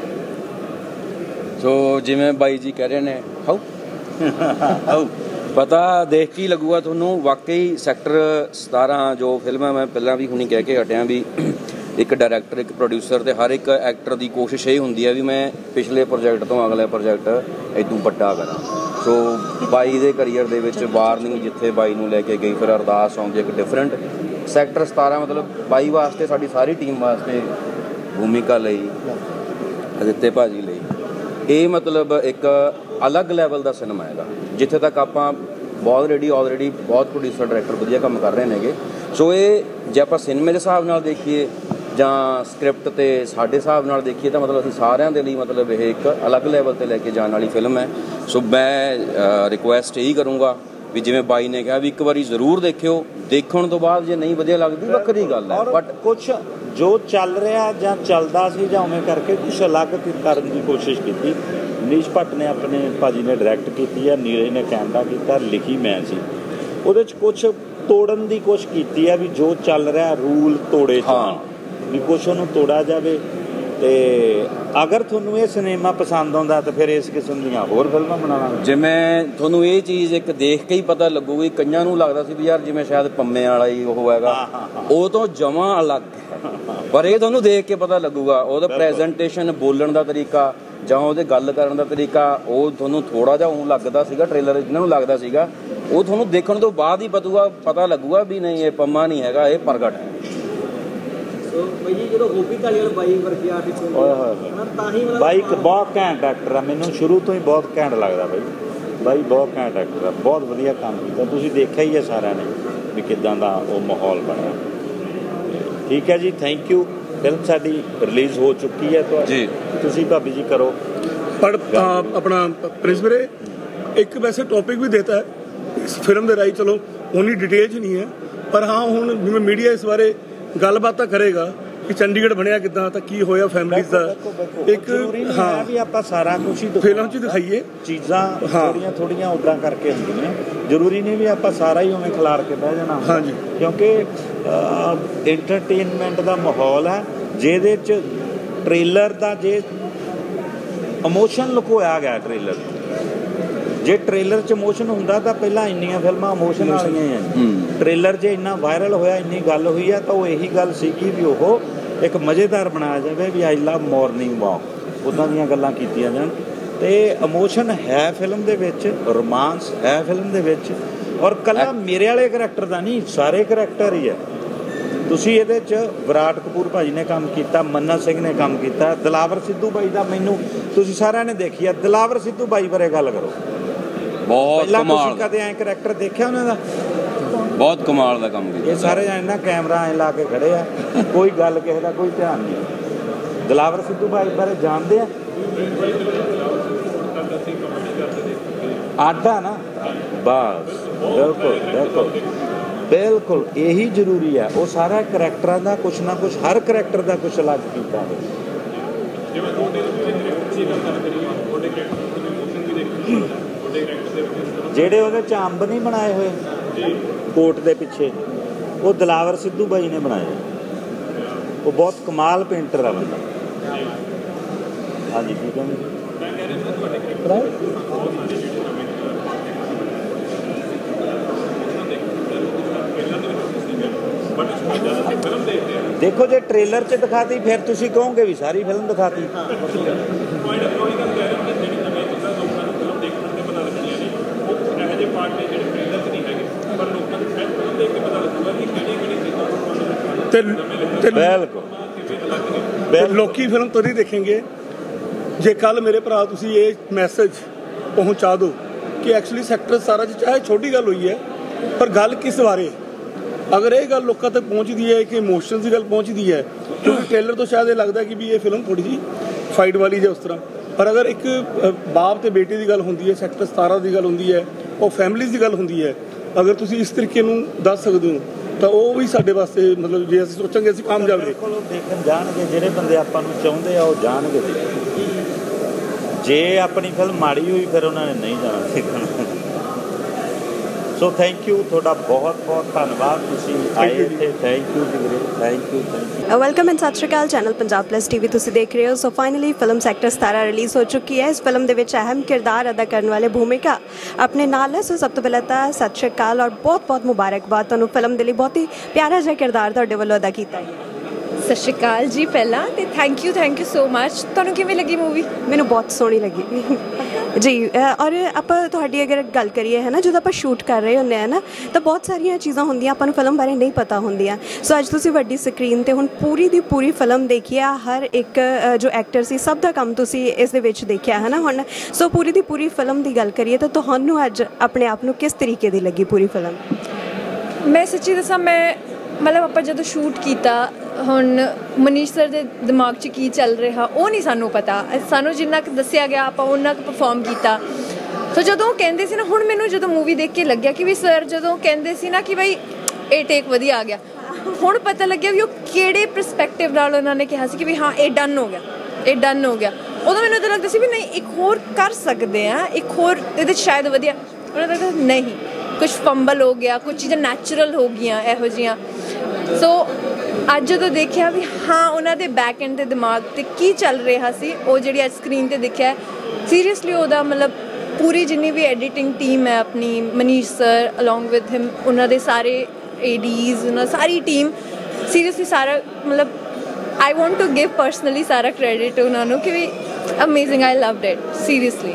ਸੋ ਜਿਵੇਂ ਬਾਈ ਜੀ ਕਹਿ ਰਹੇ ਨੇ, ਹਾਊ ਪਤਾ ਦੇਖ ਕੇ ਹੀ ਲੱਗੂਗਾ ਤੁਹਾਨੂੰ। ਵਾਕਈ ਸੈਕਟਰ 17 ਜੋ ਫਿਲਮ ਹੈ, ਮੈਂ ਪਹਿਲਾਂ ਵੀ ਹੁਣੀ ਕਹਿ ਕੇ ਹਟਿਆ ਵੀ ਇੱਕ ਡਾਇਰੈਕਟਰ, ਇੱਕ ਪ੍ਰੋਡਿਊਸਰ ਅਤੇ ਹਰ ਇੱਕ ਐਕਟਰ ਦੀ ਕੋਸ਼ਿਸ਼ ਇਹ ਹੁੰਦੀ ਹੈ ਵੀ ਮੈਂ ਪਿਛਲੇ ਪ੍ਰੋਜੈਕਟ ਤੋਂ ਅਗਲਾ ਪ੍ਰੋਜੈਕਟ ਇੱਦੋਂ ਵੱਡਾ ਕਰਾਂ। ਸੋ ਬਾਈ ਦੇ ਕਰੀਅਰ ਦੇ ਵਿੱਚ ਵਾਰਨਿੰਗ ਜਿੱਥੇ ਬਾਈ ਨੂੰ ਲੈ ਕੇ ਗਈ, ਫਿਰ ਅਰਦਾਸ ਆਉਂਦੀ ਇੱਕ ਡਿਫਰੈਂਟ। ਸੈਕਟਰ 17 ਮਤਲਬ ਬਾਈ ਵਾਸਤੇ, ਸਾਡੀ ਸਾਰੀ ਟੀਮ ਵਾਸਤੇ, ਭੂਮਿਕਾ ਲਈ, ਅਦਿੱਤੇ ਭਾਜੀ ਲਈ, ਇਹ ਮਤਲਬ ਇੱਕ ਅਲੱਗ ਲੈਵਲ ਦਾ ਸਿਨੇਮਾ ਹੈਗਾ, ਜਿੱਥੇ ਤੱਕ ਆਪਾਂ ਆਲਰੇਡੀ ਬਹੁਤ ਪ੍ਰੋਡਿਊਸਰ ਡਾਇਰੈਕਟਰ ਵਧੀਆ ਕੰਮ ਕਰ ਰਹੇ ਨੇਗੇ। ਸੋ ਇਹ ਜੇ ਆਪਾਂ ਸਿਨੇਮੇ ਦੇ ਹਿਸਾਬ ਨਾਲ ਦੇਖੀਏ ਜਾਂ ਸਕ੍ਰਿਪਟ ਤੇ ਸਾਡੇ ਹਿਸਾਬ ਨਾਲ ਦੇਖੀਏ, ਤਾਂ ਮਤਲਬ ਅਸੀਂ ਸਾਰਿਆਂ ਦੇ ਲਈ ਮਤਲਬ ਇਹ ਇੱਕ ਅਲੱਗ ਲੈਵਲ 'ਤੇ ਲੈ ਕੇ ਜਾਣ ਵਾਲੀ ਫਿਲਮ ਹੈ। ਸੋ ਮੈਂ ਰਿਕੁਐਸਟ ਇਹੀ ਕਰੂੰਗਾ ਵੀ ਜਿਵੇਂ ਬਾਈ ਨੇ ਕਿਹਾ ਵੀ ਇੱਕ ਵਾਰੀ ਜ਼ਰੂਰ ਦੇਖਿਓ, ਦੇਖਣ ਤੋਂ ਬਾਅਦ ਜੇ ਨਹੀਂ ਵਧੀਆ ਲੱਗਦੀ ਵੱਖਰੀ ਗੱਲ ਹੈ, ਬਟ ਕੁਛ ਜੋ ਚੱਲ ਰਿਹਾ ਜਾਂ ਚੱਲਦਾ ਸੀ ਜਾਂ ਉਵੇਂ ਕਰਕੇ ਕੁਛ ਅਲੱਗ ਕਰਨ ਦੀ ਕੋਸ਼ਿਸ਼ ਕੀਤੀ। ਮਨੀਸ਼ ਭੱਟ ਨੇ ਆਪਣੇ ਭਾਜੀ ਨੇ ਡਾਇਰੈਕਟ ਕੀਤੀ ਹੈ, ਨੀਰਜ ਨੇ ਕੈਮਰਾ ਕੀਤਾ, ਲਿਖੀ ਮੈਂ ਸੀ। ਉਹਦੇ 'ਚ ਕੁਛ ਤੋੜਨ ਦੀ ਕੋਸ਼ਿਸ਼ ਕੀਤੀ ਹੈ ਵੀ ਜੋ ਚੱਲ ਰਿਹਾ ਰੂਲ ਤੋੜੇ ਜਾਣ, ਵੀ ਕੁਛ ਉਹਨੂੰ ਤੋੜਾ ਜਾਵੇ। ਤੇ ਅਗਰ ਤੁਹਾਨੂੰ ਇਹ ਸਿਨੇਮਾ ਪਸੰਦ ਆਉਂਦਾ ਤਾਂ ਫਿਰ ਇਸ ਕਿਸਮ ਦੀਆਂ ਹੋਰ ਫਿਲਮਾਂ ਬਣਾਵਾਂਗੇ। ਜਿਵੇਂ ਤੁਹਾਨੂੰ ਇਹ ਚੀਜ਼ ਇੱਕ ਦੇਖ ਕੇ ਹੀ ਪਤਾ ਲੱਗੂਗੀ, ਕਈਆਂ ਨੂੰ ਲੱਗਦਾ ਸੀ ਵੀ ਯਾਰ ਜਿਵੇਂ ਸ਼ਾਇਦ ਪੰਮੇ ਵਾਲਾ ਹੀ ਉਹ ਹੈਗਾ, ਉਹ ਤੋਂ ਜਮਾਂ ਅਲੱਗ ਹੈ, ਪਰ ਇਹ ਤੁਹਾਨੂੰ ਦੇਖ ਕੇ ਪਤਾ ਲੱਗੂਗਾ। ਉਹਦਾ ਪ੍ਰੈਜੈਂਟੇਸ਼ਨ, ਬੋਲਣ ਦਾ ਤਰੀਕਾ ਜਾਂ ਉਹਦੇ ਗੱਲ ਕਰਨ ਦਾ ਤਰੀਕਾ, ਉਹ ਤੁਹਾਨੂੰ ਥੋੜ੍ਹਾ ਜਿਹਾ ਉਹ ਲੱਗਦਾ ਸੀਗਾ ਟ੍ਰੇਲਰ ਜਿਹਨਾਂ ਨੂੰ ਲੱਗਦਾ ਸੀਗਾ, ਉਹ ਤੁਹਾਨੂੰ ਦੇਖਣ ਤੋਂ ਬਾਅਦ ਹੀ ਪਤਾ ਲੱਗੂਗਾ ਵੀ ਨਹੀਂ ਇਹ ਪੰਮਾ ਨਹੀਂ ਹੈਗਾ, ਇਹ ਪ੍ਰਗਟ ਹੈ। ਬਾਈ ਜੀ ਜਦੋਂ ਗੋਪੀ ਧਾਲੀਵਾਲ ਬਾਈ ਵਰਗੇ ਆਰਟਿਸਟ ਹੁੰਦੇ ਓਏ ਹੋਏ ਹਨਾ ਤਾਂ ਹੀ ਮਤਲਬ ਬਾਈ ਇੱਕ ਬਹੁਤ ਘੈਂਟ ਐਕਟਰ ਆ, ਮੈਨੂੰ ਸ਼ੁਰੂ ਤੋਂ ਹੀ ਬਹੁਤ ਘੈਂਟ ਲੱਗਦਾ ਬਾਈ ਬਹੁਤ ਘੈਂਟ ਐਕਟਰ ਆ, ਬਹੁਤ ਵਧੀਆ ਕੰਮ ਕੀਤਾ। ਤੁਸੀਂ ਦੇਖਿਆ ਹੀ ਹੈ ਸਾਰਿਆਂ ਨੇ ਵੀ ਕਿੱਦਾਂ ਦਾ ਉਹ ਮਾਹੌਲ ਬਣਿਆ। ਠੀਕ ਹੈ ਜੀ, ਥੈਂਕ ਯੂ। ਫਿਲਮ ਸਾਡੀ ਰਿਲੀਜ਼ ਹੋ ਚੁੱਕੀ ਹੈ ਜੀ, ਤੁਸੀਂ ਭਾਬੀ ਜੀ ਕਰੋ ਆਪਣਾ ਪ੍ਰਿੰਸ ਵੀਰੇ ਇੱਕ ਵੈਸੇ ਟੌਪਿਕ ਵੀ ਦੇਤਾ ਹੈ ਇਸ ਫਿਲਮ ਦੇ ਰਾਹੀਂ, ਚਲੋ ਉਨੀ ਡਿਟੇਲ 'ਚ ਨਹੀਂ ਹੈ, ਪਰ ਹਾਂ ਹੁਣ ਜਿਵੇਂ ਮੀਡੀਆ ਇਸ ਬਾਰੇ ਗੱਲਬਾਤ ਤਾਂ ਕਰੇਗਾ ਕਿ ਚੰਡੀਗੜ੍ਹ ਬਣਿਆ ਕਿੱਦਾਂ, ਤਾਂ ਕੀ ਹੋਇਆ ਫੈਮਿਲੀਜ਼ ਦਾ, ਇੱਕ ਹਾਂ ਵੀ ਆਪਾਂ ਸਾਰਾ ਕੁਝ ਹੀ ਫਿਲਮ 'ਚ ਦਿਖਾਈਏ। ਚੀਜ਼ਾਂ ਥੋੜੀਆਂ ਉੱਦਾਂ ਕਰਕੇ ਹੁੰਦੀਆਂ, ਜ਼ਰੂਰੀ ਨਹੀਂ ਵੀ ਆਪਾਂ ਸਾਰਾ ਹੀ ਉਵੇਂ ਖਿਲਾਰ ਕੇ ਬਹਿ ਜਾਣਾ। ਹਾਂਜੀ, ਕਿਉਂਕਿ ਐਂਟਰਟੇਨਮੈਂਟ ਦਾ ਮਾਹੌਲ ਹੈ ਜਿਹਦੇ 'ਚ ਟ੍ਰੇਲਰ ਦਾ ਜੇ ਇਮੋਸ਼ਨ ਲੁਕੋਇਆ ਗਿਆ, ਜੇ ਟ੍ਰੇਲਰ 'ਚ ਇਮੋਸ਼ਨ ਹੁੰਦਾ ਤਾਂ ਪਹਿਲਾਂ ਇੰਨੀਆਂ ਫਿਲਮਾਂ ਇਮੋਸ਼ਨ ਵਾਲੀਆਂ ਹੀ ਆ। ਟ੍ਰੇਲਰ 'ਚ ਇੰਨਾ ਵਾਇਰਲ ਹੋਇਆ, ਇੰਨੀ ਗੱਲ ਹੋਈ ਆ, ਤਾਂ ਉਹ ਇਹੀ ਗੱਲ ਸੀਗੀ ਵੀ ਉਹ ਇੱਕ ਮਜ਼ੇਦਾਰ ਬਣਾਇਆ ਜਾਵੇ ਵੀ ਆਈ ਲਵ ਮਾਰਨਿੰਗ ਵਾਕ, ਉੱਦਾਂ ਦੀਆਂ ਗੱਲਾਂ ਕੀਤੀਆਂ ਜਾਣ। ਤੇ ਇਮੋਸ਼ਨ ਹੈ ਫਿਲਮ ਦੇ ਵਿੱਚ, ਰੋਮਾਂਸ ਹੈ ਫਿਲਮ ਦੇ ਵਿੱਚ, ਔਰ ਕੱਲਾ ਮੇਰੇ ਵਾਲੇ ਕਰੈਕਟਰ ਦਾ ਨਹੀਂ, ਸਾਰੇ ਕਰੈਕਟਰ ਹੀ ਹੈ। ਤੁਸੀਂ ਇਹਦੇ 'ਚ ਵਿਰਾਟ ਕਪੂਰ ਭਾਜੀ ਨੇ ਕੰਮ ਕੀਤਾ, ਮੰਨਤ ਸਿੰਘ ਨੇ ਕੰਮ ਕੀਤਾ, ਦਿਲਾਵਰ ਸਿੱਧੂ ਬਾਈ ਦਾ ਮੈਨੂੰ ਤੁਸੀਂ ਸਾਰਿਆਂ ਨੇ ਦੇਖੀ ਆ, ਦਿਲਾਵਰ ਸਿੱਧੂ ਬਾਈ ਬਾਰੇ ਗੱਲ ਕਰੋ। ਬਹੁਤ ਕਮਾਲ, ਤੁਸੀਂ ਕਦੇ ਐਂ ਕਰੈਕਟਰ ਦੇਖਿਆ ਉਹਨਾਂ ਦਾ? ਬਹੁਤ ਕਮਾਲ ਦਾ ਕੰਮ ਕੀਤਾ। ਇਹ ਸਾਰੇ ਜਾਣੇ ਨਾ ਕੈਮਰਾ ਐਂ ਲਾ ਕੇ ਖੜੇ ਆ, ਕੋਈ ਗੱਲ ਕਿਸੇ ਦਾ ਕੋਈ ਧਿਆਨ ਨਹੀਂ। ਦਿਲਾਵਰ ਸਿੱਧੂ ਬਾਈ ਬਾਰੇ ਜਾਣਦੇ ਆ? ਆਡਾ ਨਾ ਬਸ, ਬਿਲਕੁਲ ਇਹੀ ਜ਼ਰੂਰੀ ਹੈ। ਉਹ ਸਾਰਾ ਕਰੈਕਟਰਾਂ ਦਾ ਕੁਛ ਨਾ ਕੁਛ, ਹਰ ਕਰੈਕਟਰ ਦਾ ਕੁਛ ਅਲੱਗ ਕੀਤਾ ਹੈ। ਜਿਹੜੇ ਉਹਦੇ 'ਚ ਅੰਬ ਨਹੀਂ ਬਣਾਏ ਹੋਏ ਕੋਟ ਦੇ ਪਿੱਛੇ, ਉਹ ਦਿਲਾਵਰ ਸਿੱਧੂ ਬਾਈ ਨੇ ਬਣਾਏ। ਉਹ ਬਹੁਤ ਕਮਾਲ ਪੇਂਟਰ ਆ ਬੰਦਾ। ਹਾਂਜੀ, ਠੀਕ ਹੈ। ਦੇਖੋ ਜੇ ਟ੍ਰੇਲਰ 'ਚ ਦਿਖਾਤੀ ਫਿਰ ਤੁਸੀਂ ਕਹੋਗੇ ਵੀ ਸਾਰੀ ਫਿਲਮ ਦਿਖਾਤੀ। ਲੋਕੀ ਫਿਲਮ ਤਦ ਹੀ ਦੇਖेंगे ਜੇ ਕੱਲ ਮੇਰੇ ਭਰਾ ਤੁਸੀਂ ਇਹ ਮੈਸੇਜ ਪਹੁੰਚਾ ਦਿਓ ਕਿ ਐਕਚੁਅਲੀ ਸੈਕਟਰ 17 'ਚ ਚਾਹੇ ਛੋਟੀ ਗੱਲ ਹੋਈ ਹੈ, ਪਰ ਗੱਲ ਕਿਸ ਬਾਰੇ, ਅਗਰ ਇਹ ਗੱਲ ਲੋਕਾਂ ਤੱਕ ਪਹੁੰਚਦੀ ਹੈ ਕਿ ਇਮੋਸ਼ਨਸ ਦੀ ਗੱਲ ਪਹੁੰਚਦੀ ਹੈ, ਕਿਉਂਕਿ ਟ੍ਰੇਲਰ ਤੋਂ ਸ਼ਾਇਦ ਇਹ ਲੱਗਦਾ ਕਿ ਵੀ ਇਹ ਫਿਲਮ ਥੋੜੀ ਜਿਹੀ ਫਾਈਟ ਵਾਲੀ ਜਾਂ ਉਸ ਤਰ੍ਹਾਂ, ਪਰ ਅਗਰ ਇੱਕ ਬਾਪ ਤੇ ਬੇਟੇ ਦੀ ਗੱਲ ਹੁੰਦੀ ਹੈ, ਸੈਕਟਰ 17 ਦੀ ਗੱਲ ਹੁੰਦੀ ਹੈ, ਉਹ ਫੈਮਿਲੀਜ਼ ਦੀ ਗੱਲ ਹੁੰਦੀ ਹੈ, ਅਗਰ ਤੁਸੀਂ ਇਸ ਤਰੀਕੇ ਨੂੰ ਦੱਸ ਸਕਦੇ ਹੋ ਤਾਂ ਉਹ ਵੀ ਸਾਡੇ ਵਾਸਤੇ ਮਤਲਬ ਜੇ ਅਸੀਂ ਸੋਚਾਂਗੇ ਅਸੀਂ ਕਾਮਯਾਬ ਰਹੇ। ਦੇਖਣ ਜਾਣਗੇ ਜਿਹੜੇ ਬੰਦੇ ਆਪਾਂ ਨੂੰ ਚਾਹੁੰਦੇ ਆ, ਉਹ ਜਾਣਗੇ। ਜੇ ਆਪਣੀ ਫਿਲਮ ਮਾੜੀ ਹੋਈ ਫਿਰ ਉਹਨਾਂ ਨੇ ਨਹੀਂ ਜਾਣਾ ਦੇਖਣ। ਸੋ ਥੈਂਕ ਯੂ, ਤੁਹਾਡਾ ਬਹੁਤ ਬਹੁਤ ਧੰਨਵਾਦ, ਤੁਸੀਂ ਆਏ ਇੱਥੇ। ਥੈਂਕ ਯੂ ਜੀ ਵੀਰੇ, ਥੈਂਕ ਯੂ। ਵੈਲਕਮ ਐਂਡ ਸਤਿ ਸ਼੍ਰੀ ਅਕਾਲ। ਚੈਨਲ ਪੰਜਾਬ ਪਲੱਸ ਟੀਵੀ ਤੁਸੀਂ ਦੇਖ ਰਹੇ ਹੋ। So finally film sector 17 release ਹੋ ਚੁੱਕੀ ਹੈ। ਇਸ ਫਿਲਮ ਦੇ ਵਿੱਚ ਅਹਿਮ ਕਿਰਦਾਰ ਅਦਾ ਕਰਨ ਵਾਲੇ ਭੂਮਿਕਾ ਆਪਣੇ ਨਾਲ ਹੈ। ਸੋ ਸਭ ਤੋਂ ਪਹਿਲਾਂ ਤਾਂ ਸਤਿ ਸ਼੍ਰੀ ਅਕਾਲ ਔਰ ਬਹੁਤ ਬਹੁਤ ਮੁਬਾਰਕਬਾਦ ਤੁਹਾਨੂੰ ਫਿਲਮ ਦੇ ਲਈ। ਬਹੁਤ ਹੀ ਪਿਆਰਾ ਜਿਹਾ ਕਿਰਦਾਰ ਤੁਹਾਡੇ ਵੱਲੋਂ ਅਦਾ ਕੀਤਾ ਹੈ। ਸਤਿ ਸ਼੍ਰੀ ਅਕਾਲ ਜੀ ਪਹਿਲਾਂ, ਤੇ ਥੈਂਕ ਯੂ ਸੋ ਮਚ। ਤੁਹਾਨੂੰ ਕਿਵੇਂ ਲੱਗੀ ਮੂਵੀ? ਮੈਨੂੰ ਬਹੁਤ ਸੋਹਣੀ ਲੱਗੀ ਜੀ। ਔਰ ਆਪਾਂ ਤੁਹਾਡੀ ਅਗਰ ਗੱਲ ਕਰੀਏ ਹੈ ਨਾ, ਜਦੋਂ ਆਪਾਂ ਸ਼ੂਟ ਕਰ ਰਹੇ ਹੁੰਦੇ ਹਾਂ ਨਾ, ਤਾਂ ਬਹੁਤ ਸਾਰੀਆਂ ਚੀਜ਼ਾਂ ਹੁੰਦੀਆਂ ਆਪਾਂ ਨੂੰ ਫਿਲਮ ਬਾਰੇ ਨਹੀਂ ਪਤਾ ਹੁੰਦੀਆਂ। ਸੋ ਅੱਜ ਤੁਸੀਂ ਵੱਡੀ ਸਕਰੀਨ 'ਤੇ ਹੁਣ ਪੂਰੀ ਦੀ ਪੂਰੀ ਫਿਲਮ ਦੇਖੀ ਆ, ਹਰ ਇੱਕ ਜੋ ਐਕਟਰ ਸੀ ਸਭ ਦਾ ਕੰਮ ਤੁਸੀਂ ਇਸ ਦੇ ਵਿੱਚ ਦੇਖਿਆ ਹੈ ਨਾ ਹੁਣ। ਸੋ ਪੂਰੀ ਦੀ ਪੂਰੀ ਫਿਲਮ ਦੀ ਗੱਲ ਕਰੀਏ ਤਾਂ ਤੁਹਾਨੂੰ ਅੱਜ ਆਪਣੇ ਆਪ ਨੂੰ ਕਿਸ ਤਰੀਕੇ ਦੀ ਲੱਗੀ ਪੂਰੀ ਫਿਲਮ? ਮੈਂ ਸੱਚੀ ਦੱਸਾਂ, ਮੈਂ ਮਤਲਬ ਆਪਾਂ ਜਦੋਂ ਸ਼ੂਟ ਕੀਤਾ, ਹੁਣ ਮਨੀਸ਼ ਸਰ ਦੇ ਦਿਮਾਗ 'ਚ ਕੀ ਚੱਲ ਰਿਹਾ ਉਹ ਨਹੀਂ ਸਾਨੂੰ ਪਤਾ। ਸਾਨੂੰ ਜਿੰਨਾ ਕੁ ਦੱਸਿਆ ਗਿਆ ਆਪਾਂ ਉਹਨਾਂ ਕੁ ਪਰਫੋਰਮ ਕੀਤਾ। ਸੋ ਜਦੋਂ ਉਹ ਕਹਿੰਦੇ ਸੀ ਨਾ, ਹੁਣ ਮੈਨੂੰ ਜਦੋਂ ਮੂਵੀ ਦੇਖ ਕੇ ਲੱਗਿਆ ਕਿ ਵੀ ਸਰ ਜਦੋਂ ਕਹਿੰਦੇ ਸੀ ਨਾ ਕਿ ਬਈ ਇਹ ਟੇਕ ਵਧੀਆ ਆ ਗਿਆ, ਹੁਣ ਪਤਾ ਲੱਗਿਆ ਵੀ ਉਹ ਕਿਹੜੇ ਪਰਸਪੈਕਟਿਵ ਨਾਲ ਉਹਨਾਂ ਨੇ ਕਿਹਾ ਸੀ ਕਿ ਵੀ ਹਾਂ ਇਹ ਡਨ ਹੋ ਗਿਆ, ਇਹ ਡਨ ਹੋ ਗਿਆ। ਉਦੋਂ ਮੈਨੂੰ ਤਾਂ ਲੱਗਦਾ ਸੀ ਵੀ ਨਹੀਂ, ਇੱਕ ਹੋਰ ਕਰ ਸਕਦੇ ਆ, ਇੱਕ ਹੋਰ ਇਹਦੇ 'ਚ ਸ਼ਾਇਦ ਵਧੀਆ। ਉਹਨਾਂ ਦਾ ਨਹੀਂ, ਕੁਛ ਫੰਬਲ ਹੋ ਗਿਆ, ਕੁਛ ਚੀਜ਼ਾਂ ਨੈਚੁਰਲ ਹੋ ਗਈਆਂ ਇਹੋ ਜਿਹੀਆਂ। ਸੋ ਅੱਜ ਜਦੋਂ ਦੇਖਿਆ ਵੀ ਹਾਂ ਉਹਨਾਂ ਦੇ ਬੈਕ ਐਂਡ ਦੇ ਦਿਮਾਗ 'ਤੇ ਕੀ ਚੱਲ ਰਿਹਾ ਸੀ, ਉਹ ਜਿਹੜੀ ਅੱਜ ਸਕਰੀਨ 'ਤੇ ਦੇਖਿਆ, ਸੀਰੀਅਸਲੀ ਉਹਦਾ ਮਤਲਬ ਪੂਰੀ ਜਿੰਨੀ ਵੀ ਐਡੀਟਿੰਗ ਟੀਮ ਹੈ ਆਪਣੀ, Manish sir along with him, ਉਹਨਾਂ ਦੇ ਸਾਰੇ ADs, ਉਹਨਾਂ ਸਾਰੀ ਟੀਮ, ਸੀਰੀਅਸਲੀ ਸਾਰਾ ਮਤਲਬ I want to give personally ਸਾਰਾ ਕ੍ਰੈਡਿਟ ਉਹਨਾਂ ਨੂੰ ਕਿ ਵੀ amazing, I loved it seriously.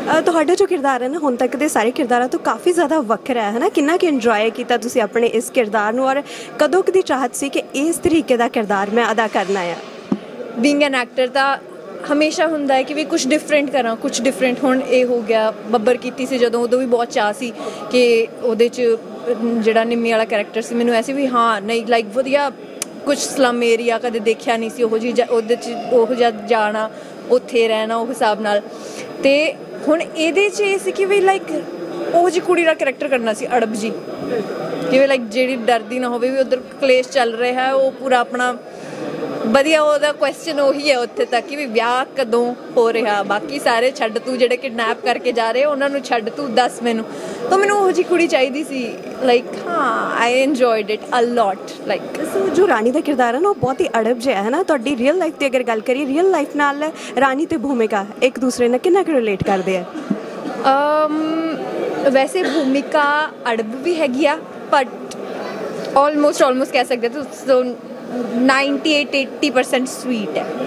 ਤੁਹਾਡਾ ਜੋ ਕਿਰਦਾਰ ਹੈ ਨਾ ਹੁਣ ਤੱਕ ਦੇ ਸਾਰੇ ਕਿਰਦਾਰਾਂ ਤੋਂ ਕਾਫੀ ਜ਼ਿਆਦਾ ਵੱਖਰਾ ਹੈ ਨਾ, ਕਿੰਨਾ ਕਿ ਇੰਜੋਏ ਕੀਤਾ ਤੁਸੀਂ ਆਪਣੇ ਇਸ ਕਿਰਦਾਰ ਨੂੰ, ਔਰ ਕਦੋਂ ਕਦੀ ਚਾਹਤ ਸੀ ਕਿ ਇਸ ਤਰੀਕੇ ਦਾ ਕਿਰਦਾਰ ਮੈਂ ਅਦਾ ਕਰਨਾ ਆ? ਬੀਇੰਗ ਐਨ ਐਕਟਰ ਤਾਂ ਹਮੇਸ਼ਾ ਹੁੰਦਾ ਹੈ ਕਿ ਵੀ ਕੁਝ ਡਿਫਰੈਂਟ ਕਰਾਂ, ਕੁਝ ਡਿਫਰੈਂਟ। ਹੁਣ ਇਹ ਹੋ ਗਿਆ, ਬੱਬਰ ਕੀਤੀ ਸੀ ਜਦੋਂ, ਉਦੋਂ ਵੀ ਬਹੁਤ ਚਾਅ ਸੀ ਕਿ ਉਹਦੇ 'ਚ ਜਿਹੜਾ ਨਿੰਮੀ ਵਾਲਾ ਕਰੈਕਟਰ ਸੀ, ਮੈਨੂੰ ਐਸੇ ਵੀ ਹਾਂ ਨਹੀਂ ਲਾਈਕ ਵਧੀਆ ਕੁਝ ਸਲਮ ਏਰੀਆ ਕਦੇ ਦੇਖਿਆ ਨਹੀਂ ਸੀ, ਉਹੋ ਜਿਹੀ ਉਹਦੇ 'ਚ ਉਹੋ ਜਿਹਾ ਜਾਣਾ, ਉੱਥੇ ਰਹਿਣਾ ਉਹ ਹਿਸਾਬ ਨਾਲ। ਅਤੇ ਹੁਣ ਇਹਦੇ 'ਚ ਇਹ ਸੀ ਕਿ ਵੀ ਲਾਈਕ ਉਹ ਜਿਹੀ ਕੁੜੀ ਦਾ ਕਰੈਕਟਰ ਕਰਨਾ ਸੀ, ਅੜਬ ਜੀ, ਕਿਵੇਂ ਲਾਈਕ ਜਿਹੜੀ ਡਰਦੀ ਨਾ ਹੋਵੇ ਵੀ ਉੱਧਰ ਕਲੇਸ਼ ਚੱਲ ਰਿਹਾ, ਉਹ ਪੂਰਾ ਆਪਣਾ ਵਧੀਆ। ਉਹਦਾ ਕੁਐਸਚਨ ਉਹੀ ਹੈ ਉੱਥੇ ਤੱਕ ਕਿ ਵੀ ਵਿਆਹ ਕਦੋਂ ਹੋ ਰਿਹਾ, ਬਾਕੀ ਸਾਰੇ ਛੱਡ, ਤੂੰ ਜਿਹੜੇ ਕਿਡਨੈਪ ਕਰਕੇ ਜਾ ਰਹੇ ਉਹਨਾਂ ਨੂੰ ਛੱਡ, ਤੂੰ ਦੱਸ ਮੈਨੂੰ। ਤਾਂ ਮੈਨੂੰ ਉਹ ਜਿਹੀ ਕੁੜੀ ਚਾਹੀਦੀ ਸੀ ਲਾਈਕ। ਹਾਂ, I enjoyed it a lot like. So ਜੋ ਰਾਣੀ ਦਾ ਕਿਰਦਾਰ ਹੈ ਨਾ ਉਹ ਬਹੁਤ ਹੀ ਅੜਬ ਜਿਹਾ ਹੈ ਨਾ। ਤੁਹਾਡੀ ਰੀਅਲ ਲਾਈਫ ਦੀ ਅਗਰ ਗੱਲ ਕਰੀਏ, ਰੀਅਲ ਲਾਈਫ ਨਾਲ ਰਾਣੀ ਤੇ ਭੂਮਿਕਾ ਇੱਕ ਦੂਸਰੇ ਨਾਲ ਕਿੰਨਾ ਕੁ ਰਿਲੇਟ ਕਰਦੇ ਆ? ਵੈਸੇ ਭੂਮਿਕਾ ਅੜਬ ਵੀ ਹੈਗੀ ਆ, ਬਟ ਆਲਮੋਸਟ ਕਹਿ ਸਕਦੇ ਤੁਸੀਂ 98-80% ਸਵੀਟ ਹੈ।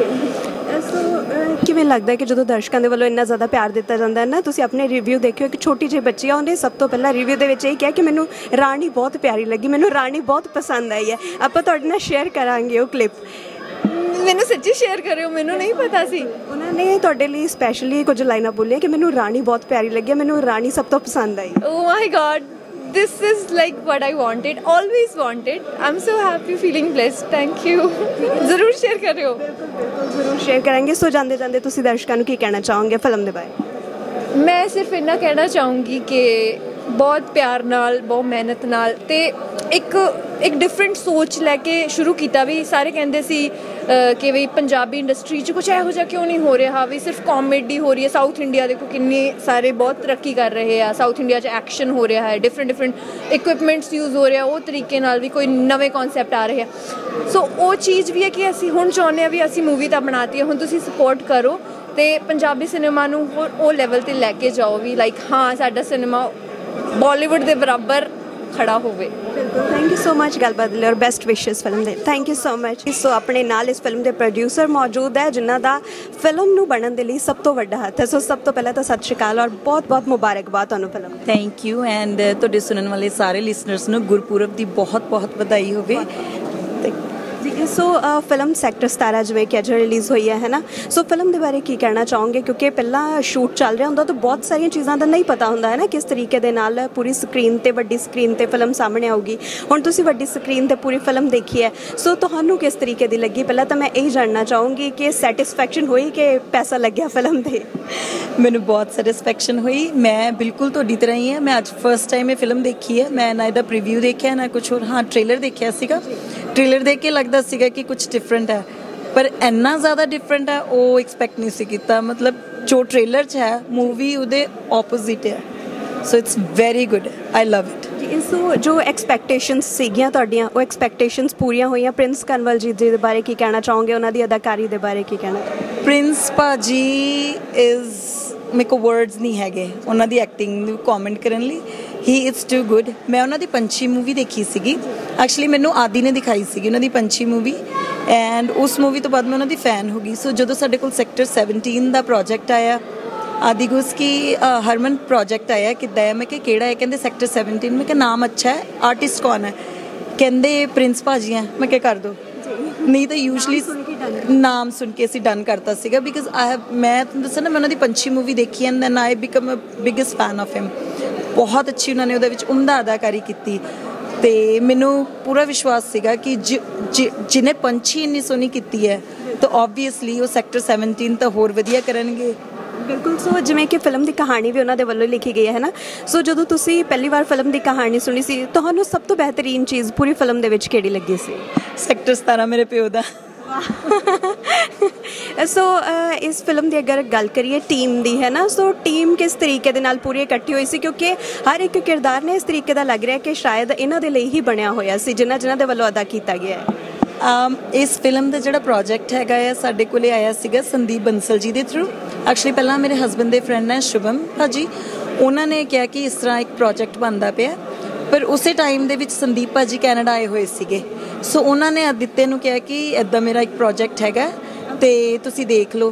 ਸੋ ਕਿਵੇਂ ਲੱਗਦਾ ਕਿ ਜਦੋਂ ਦਰਸ਼ਕਾਂ ਦੇ ਵੱਲੋਂ ਇੰਨਾ ਜ਼ਿਆਦਾ ਪਿਆਰ ਦਿੱਤਾ ਜਾਂਦਾ ਹੈ ਨਾ, ਤੁਸੀਂ ਆਪਣੇ ਰਿਵਿਊ ਦੇਖਿਓ, ਇੱਕ ਛੋਟੀ ਜਿਹੀ ਬੱਚੀ ਆ, ਉਹਨੇ ਸਭ ਤੋਂ ਪਹਿਲਾਂ ਰਿਵਿਊ ਦੇ ਵਿੱਚ ਇਹ ਕਿਹਾ ਕਿ ਮੈਨੂੰ ਰਾਣੀ ਬਹੁਤ ਪਿਆਰੀ ਲੱਗੀ, ਮੈਨੂੰ ਰਾਣੀ ਬਹੁਤ ਪਸੰਦ ਆਈ ਹੈ। ਆਪਾਂ ਤੁਹਾਡੇ ਨਾਲ ਸ਼ੇਅਰ ਕਰਾਂਗੇ ਉਹ ਕਲਿੱਪ। ਮੈਨੂੰ ਸੱਚੀ ਸ਼ੇਅਰ ਕਰਿਓ, ਮੈਨੂੰ ਨਹੀਂ ਪਤਾ ਸੀ। ਉਹਨਾਂ ਨੇ ਤੁਹਾਡੇ ਲਈ ਸਪੈਸ਼ਲੀ ਕੁਝ ਲਾਈਨਾਂ ਬੋਲੀਆਂ ਕਿ ਮੈਨੂੰ ਰਾਣੀ ਬਹੁਤ ਪਿਆਰੀ ਲੱਗੀ, ਮੈਨੂੰ ਰਾਣੀ ਸਭ ਤੋਂ ਪਸੰਦ ਆਈ। Oh my God, this is like what I wanted, always wanted. I'm so happy, feeling blessed. Thank you. ਜ਼ਰੂਰ ਸ਼ੇਅਰ ਕਰਿਓ। ਜ਼ਰੂਰ ਸ਼ੇਅਰ ਕਰਾਂਗੇ। ਸੋ ਜਾਂਦੇ ਜਾਂਦੇ ਤੁਸੀਂ ਦਰਸ਼ਕਾਂ ਨੂੰ ਕੀ ਕਹਿਣਾ ਚਾਹੋਗੇ ਫਿਲਮ ਦੇ ਬਾਰੇ? ਮੈਂ ਸਿਰਫ ਇੰਨਾ ਕਹਿਣਾ ਚਾਹੂੰਗੀ ਕਿ ਬਹੁਤ ਪਿਆਰ ਨਾਲ, ਬਹੁਤ ਮਿਹਨਤ ਨਾਲ ਅਤੇ ਇੱਕ ਡਿਫਰੈਂਟ ਸੋਚ ਲੈ ਕੇ ਸ਼ੁਰੂ ਕੀਤਾ। ਵੀ ਸਾਰੇ ਕਹਿੰਦੇ ਸੀ ਕਿ ਵੀ ਪੰਜਾਬੀ ਇੰਡਸਟਰੀ 'ਚ ਕੁਛ ਇਹੋ ਜਿਹਾ ਕਿਉਂ ਨਹੀਂ ਹੋ ਰਿਹਾ, ਵੀ ਸਿਰਫ ਕਾਮੇਡੀ ਹੋ ਰਹੀ ਹੈ। ਸਾਊਥ ਇੰਡੀਆ ਦੇਖੋ ਕਿੰਨੇ ਸਾਰੇ ਬਹੁਤ ਤਰੱਕੀ ਕਰ ਰਹੇ ਆ, ਸਾਊਥ ਇੰਡੀਆ 'ਚ ਐਕਸ਼ਨ ਹੋ ਰਿਹਾ ਹੈ, ਡਿਫਰੈਂਟ ਇਕੁਇਪਮੈਂਟਸ ਯੂਜ਼ ਹੋ ਰਿਹਾ, ਉਹ ਤਰੀਕੇ ਨਾਲ ਵੀ ਕੋਈ ਨਵੇਂ ਕੌਨਸੈਪਟ ਆ ਰਹੇ ਆ। ਸੋ ਉਹ ਚੀਜ਼ ਵੀ ਹੈ ਕਿ ਅਸੀਂ ਹੁਣ ਚਾਹੁੰਦੇ ਹਾਂ ਵੀ ਅਸੀਂ ਮੂਵੀ ਤਾਂ ਬਣਾਤੀ ਹੈ, ਹੁਣ ਤੁਸੀਂ ਸਪੋਰਟ ਕਰੋ ਅਤੇ ਪੰਜਾਬੀ ਸਿਨੇਮਾ ਨੂੰ ਉਹ ਲੈਵਲ 'ਤੇ ਲੈ ਕੇ ਜਾਓ ਵੀ ਲਾਈਕ ਹਾਂ ਸਾਡਾ ਸਿਨੇਮਾ ਬਾਲੀਵੁੱਡ ਦੇ ਬਰਾਬਰ ਖੜਾ ਹੋਵੇ। ਬਿਲਕੁਲ, ਥੈਂਕ ਯੂ ਸੋ ਮਚ ਗੱਲਬਾਤ ਲਈ ਔਰ ਬੈਸਟ ਵਿਸ਼ੇਸ ਫਿਲਮ ਦੇ। Thank you so much. So ਆਪਣੇ ਨਾਲ ਇਸ ਫਿਲਮ ਦੇ ਪ੍ਰੋਡਿਊਸਰ ਮੌਜੂਦ ਹੈ ਜਿਨ੍ਹਾਂ ਦਾ ਫਿਲਮ ਨੂੰ ਬਣਨ ਦੇ ਲਈ ਸਭ ਤੋਂ ਵੱਡਾ ਹੱਥ ਹੈ। ਸੋ ਸਭ ਤੋਂ ਪਹਿਲਾਂ ਤਾਂ ਸਤਿ ਸ਼੍ਰੀ ਅਕਾਲ ਔਰ ਬਹੁਤ ਬਹੁਤ ਮੁਬਾਰਕਬਾਦ ਤੁਹਾਨੂੰ ਫਿਲਮ। ਥੈਂਕ ਯੂ ਐਂਡ ਤੁਹਾਡੇ ਸੁਣਨ ਵਾਲੇ ਸਾਰੇ ਲਿਸਨਰਸ ਨੂੰ ਗੁਰਪੁਰਬ ਦੀ ਬਹੁਤ ਬਹੁਤ ਵਧਾਈ ਹੋਵੇ। ਜੀ ਸੋ ਫਿਲਮ ਸੈਕਟਰ 17 ਜਿਵੇਂ ਕਿ ਅੱਜ ਰਿਲੀਜ਼ ਹੋਈ ਹੈ ਨਾ, ਸੋ ਫਿਲਮ ਦੇ ਬਾਰੇ ਕੀ ਕਹਿਣਾ ਚਾਹੋਗੇ? ਕਿਉਂਕਿ ਪਹਿਲਾਂ ਸ਼ੂਟ ਚੱਲ ਰਿਹਾ ਹੁੰਦਾ ਤਾਂ ਬਹੁਤ ਸਾਰੀਆਂ ਚੀਜ਼ਾਂ ਦਾ ਨਹੀਂ ਪਤਾ ਹੁੰਦਾ ਹੈ ਨਾ, ਕਿਸ ਤਰੀਕੇ ਦੇ ਨਾਲ ਪੂਰੀ ਸਕਰੀਨ 'ਤੇ ਵੱਡੀ ਸਕਰੀਨ 'ਤੇ ਫਿਲਮ ਸਾਹਮਣੇ ਆਊਗੀ। ਹੁਣ ਤੁਸੀਂ ਵੱਡੀ ਸਕਰੀਨ 'ਤੇ ਪੂਰੀ ਫਿਲਮ ਦੇਖੀ ਹੈ, ਸੋ ਤੁਹਾਨੂੰ ਕਿਸ ਤਰੀਕੇ ਦੀ ਲੱਗੀ? ਪਹਿਲਾਂ ਤਾਂ ਮੈਂ ਇਹ ਜਾਣਨਾ ਚਾਹੂੰਗੀ ਕਿ ਸੈਟਿਸਫੈਕਸ਼ਨ ਹੋਈ ਕਿ ਪੈਸਾ ਲੱਗਿਆ ਫਿਲਮ 'ਤੇ? ਮੈਨੂੰ ਬਹੁਤ ਸੈਟਿਸਫੈਕਸ਼ਨ ਹੋਈ। ਮੈਂ ਬਿਲਕੁਲ ਤੁਹਾਡੀ ਤਰ੍ਹਾਂ ਹੀ ਹਾਂ, ਮੈਂ ਅੱਜ ਫਸਟ ਟਾਈਮ ਇਹ ਫਿਲਮ ਦੇਖੀ ਹੈ। ਮੈਂ ਨਾ ਇਹਦਾ ਪ੍ਰੀਵਿਊ ਦੇਖਿਆ ਨਾ ਕੁਛ ਹੋਰ। ਹਾਂ, ਟ੍ਰੇਲਰ ਦੇਖਿਆ ਸੀਗਾ। ਟ੍ਰੇਲਰ ਦੇਖ ਕੇ ਲੱਗਦਾ ਸੀਗਾ ਕਿ ਕੁਛ ਡਿਫਰੈਂਟ ਹੈ, ਪਰ ਇੰਨਾ ਜ਼ਿਆਦਾ ਡਿਫਰੈਂਟ ਹੈ ਉਹ ਐਕਸਪੈਕਟ ਨਹੀਂ ਸੀ ਕੀਤਾ। ਮਤਲਬ ਜੋ ਟ੍ਰੇਲਰ 'ਚ ਹੈ ਮੂਵੀ ਉਹਦੇ ਆਪੋਜ਼ਿਟ ਹੈ। So it's very good, I love it. So ਜੋ ਐਕਸਪੈਕਟੇਸ਼ਨਸ ਸੀਗੀਆਂ ਤੁਹਾਡੀਆਂ, ਉਹ ਐਕਸਪੈਕਟੇਸ਼ਨਸ ਪੂਰੀਆਂ ਹੋਈਆਂ? ਪ੍ਰਿੰਸ ਕੰਵਲਜੀਤ ਜੀ ਦੇ ਬਾਰੇ ਕੀ ਕਹਿਣਾ ਚਾਹੋਗੇ? ਉਹਨਾਂ ਦੀ ਅਦਾਕਾਰੀ ਦੇ ਬਾਰੇ ਕੀ ਕਹਿਣਾ? ਪ੍ਰਿੰਸ ਭਾਜੀ ਇਜ਼, ਮੇਰੇ ਕੋਲ ਵਰਡਸ ਨਹੀਂ ਹੈਗੇ ਉਹਨਾਂ ਦੀ ਐਕਟਿੰਗ ਨੂੰ ਕੌਮੈਂਟ ਕਰਨ ਲਈ। He is too good. ਮੈਂ ਉਹਨਾਂ ਦੀ ਪੰਛੀ ਮੂਵੀ ਦੇਖੀ ਸੀਗੀ, ਐਕਚੁਅਲੀ ਮੈਨੂੰ ਆਦੀ ਨੇ ਦਿਖਾਈ ਸੀਗੀ ਉਹਨਾਂ ਦੀ ਪੰਛੀ ਮੂਵੀ, ਐਂਡ ਉਸ ਮੂਵੀ ਤੋਂ ਬਾਅਦ ਮੈਂ ਉਹਨਾਂ ਦੀ ਫੈਨ ਹੋ ਗਈ। ਸੋ ਜਦੋਂ ਸਾਡੇ ਕੋਲ ਸੈਕਟਰ 17 ਦਾ ਪ੍ਰੋਜੈਕਟ ਆਇਆ, ਆਦੀ ਗੁਸ ਕੀ ਹਰਮਨ ਪ੍ਰੋਜੈਕਟ ਆਇਆ, ਕਿੱਦਾਂ ਹੈ? ਮੈਂ ਕਿਹਾ ਕਿਹੜਾ ਹੈ? ਕਹਿੰਦੇ ਸੈਕਟਰ 17। ਮੈਂ ਕਿਹਾ ਨਾਮ ਅੱਛਾ ਹੈ, ਆਰਟਿਸਟ ਕੌਣ ਹੈ? ਕਹਿੰਦੇ ਪ੍ਰਿੰਸ ਭਾਜੀ ਹੈ। ਮੈਂ ਕਿਹਾ ਕਰ ਦਿਓ, ਨਹੀਂ ਤਾਂ ਯੂਜਲੀ ਨਾਮ ਸੁਣ ਕੇ ਅਸੀਂ ਡਨ ਕਰਤਾ ਸੀਗਾ। ਬਿਕਾਜ਼ ਮੈਂ ਤੁਹਾਨੂੰ ਦੱਸਿਆ ਨਾ, ਮੈਂ ਉਹਨਾਂ ਦੀ ਪੰਛੀ ਮੂਵੀ ਦੇਖੀ and then I become a biggest fan of him. ਬਹੁਤ ਅੱਛੀ ਉਹਨਾਂ ਨੇ ਉਹਦੇ ਵਿੱਚ ਉਮਦਾ ਅਦਾਕਾਰੀ ਕੀਤੀ ਅਤੇ ਮੈਨੂੰ ਪੂਰਾ ਵਿਸ਼ਵਾਸ ਸੀਗਾ ਕਿ ਜਿਹਨੇ ਪੰਛੀ ਇੰਨੀ ਸੋਹਣੀ ਕੀਤੀ ਹੈ ਤਾਂ ਓਬਵੀਅਸਲੀ ਉਹ ਸੈਕਟਰ 17 ਤਾਂ ਹੋਰ ਵਧੀਆ ਕਰਨਗੇ। ਬਿਲਕੁਲ। ਸੋ ਜਿਵੇਂ ਕਿ ਫਿਲਮ ਦੀ ਕਹਾਣੀ ਵੀ ਉਹਨਾਂ ਦੇ ਵੱਲੋਂ ਲਿਖੀ ਗਈ ਹੈ ਨਾ, ਸੋ ਜਦੋਂ ਤੁਸੀਂ ਪਹਿਲੀ ਵਾਰ ਫਿਲਮ ਦੀ ਕਹਾਣੀ ਸੁਣੀ ਸੀ, ਤੁਹਾਨੂੰ ਸਭ ਤੋਂ ਬਿਹਤਰੀਨ ਚੀਜ਼ ਪੂਰੀ ਫਿਲਮ ਦੇ ਵਿੱਚ ਕਿਹੜੀ ਲੱਗੀ ਸੀ? ਸੈਕਟਰ 17 ਮੇਰੇ ਪਿਓ ਦਾ। ਸੋ ਇਸ ਫਿਲਮ ਦੀ ਅਗਰ ਗੱਲ ਕਰੀਏ ਟੀਮ ਦੀ ਹੈ ਨਾ, ਸੋ ਟੀਮ ਕਿਸ ਤਰੀਕੇ ਦੇ ਨਾਲ ਪੂਰੀ ਇਕੱਠੀ ਹੋਈ ਸੀ? ਕਿਉਂਕਿ ਹਰ ਇੱਕ ਕਿਰਦਾਰ ਨੇ ਇਸ ਤਰੀਕੇ ਦਾ ਲੱਗ ਰਿਹਾ ਕਿ ਸ਼ਾਇਦ ਇਹਨਾਂ ਦੇ ਲਈ ਹੀ ਬਣਿਆ ਹੋਇਆ ਸੀ, ਜਿਨ੍ਹਾਂ ਦੇ ਵੱਲੋਂ ਅਦਾ ਕੀਤਾ ਗਿਆ ਹੈ। ਇਸ ਫਿਲਮ ਦਾ ਜਿਹੜਾ ਪ੍ਰੋਜੈਕਟ ਹੈਗਾ ਆ ਸਾਡੇ ਕੋਲ ਆਇਆ ਸੀਗਾ ਸੰਦੀਪ ਬੰਸਲ ਜੀ ਦੇ ਥਰੂ। ਐਕਚੁਅਲੀ ਪਹਿਲਾਂ ਮੇਰੇ ਹਸਬੈਂਡ ਦੇ ਫਰੈਂਡ ਨੇ ਸ਼ੁਭਮ ਭਾਜੀ, ਉਹਨਾਂ ਨੇ ਕਿਹਾ ਕਿ ਇਸ ਤਰ੍ਹਾਂ ਇੱਕ ਪ੍ਰੋਜੈਕਟ ਬਣਦਾ ਪਿਆ, ਪਰ ਉਸੇ ਟਾਈਮ ਦੇ ਵਿੱਚ ਸੰਦੀਪ ਭਾਜੀ ਕੈਨੇਡਾ ਆਏ ਹੋਏ ਸੀਗੇ। ਸੋ ਉਹਨਾਂ ਨੇ ਆਦਿੱਤੇ ਨੂੰ ਕਿਹਾ ਕਿ ਇੱਦਾਂ ਮੇਰਾ ਇੱਕ ਪ੍ਰੋਜੈਕਟ ਹੈਗਾ ਅਤੇ ਤੁਸੀਂ ਦੇਖ ਲਓ।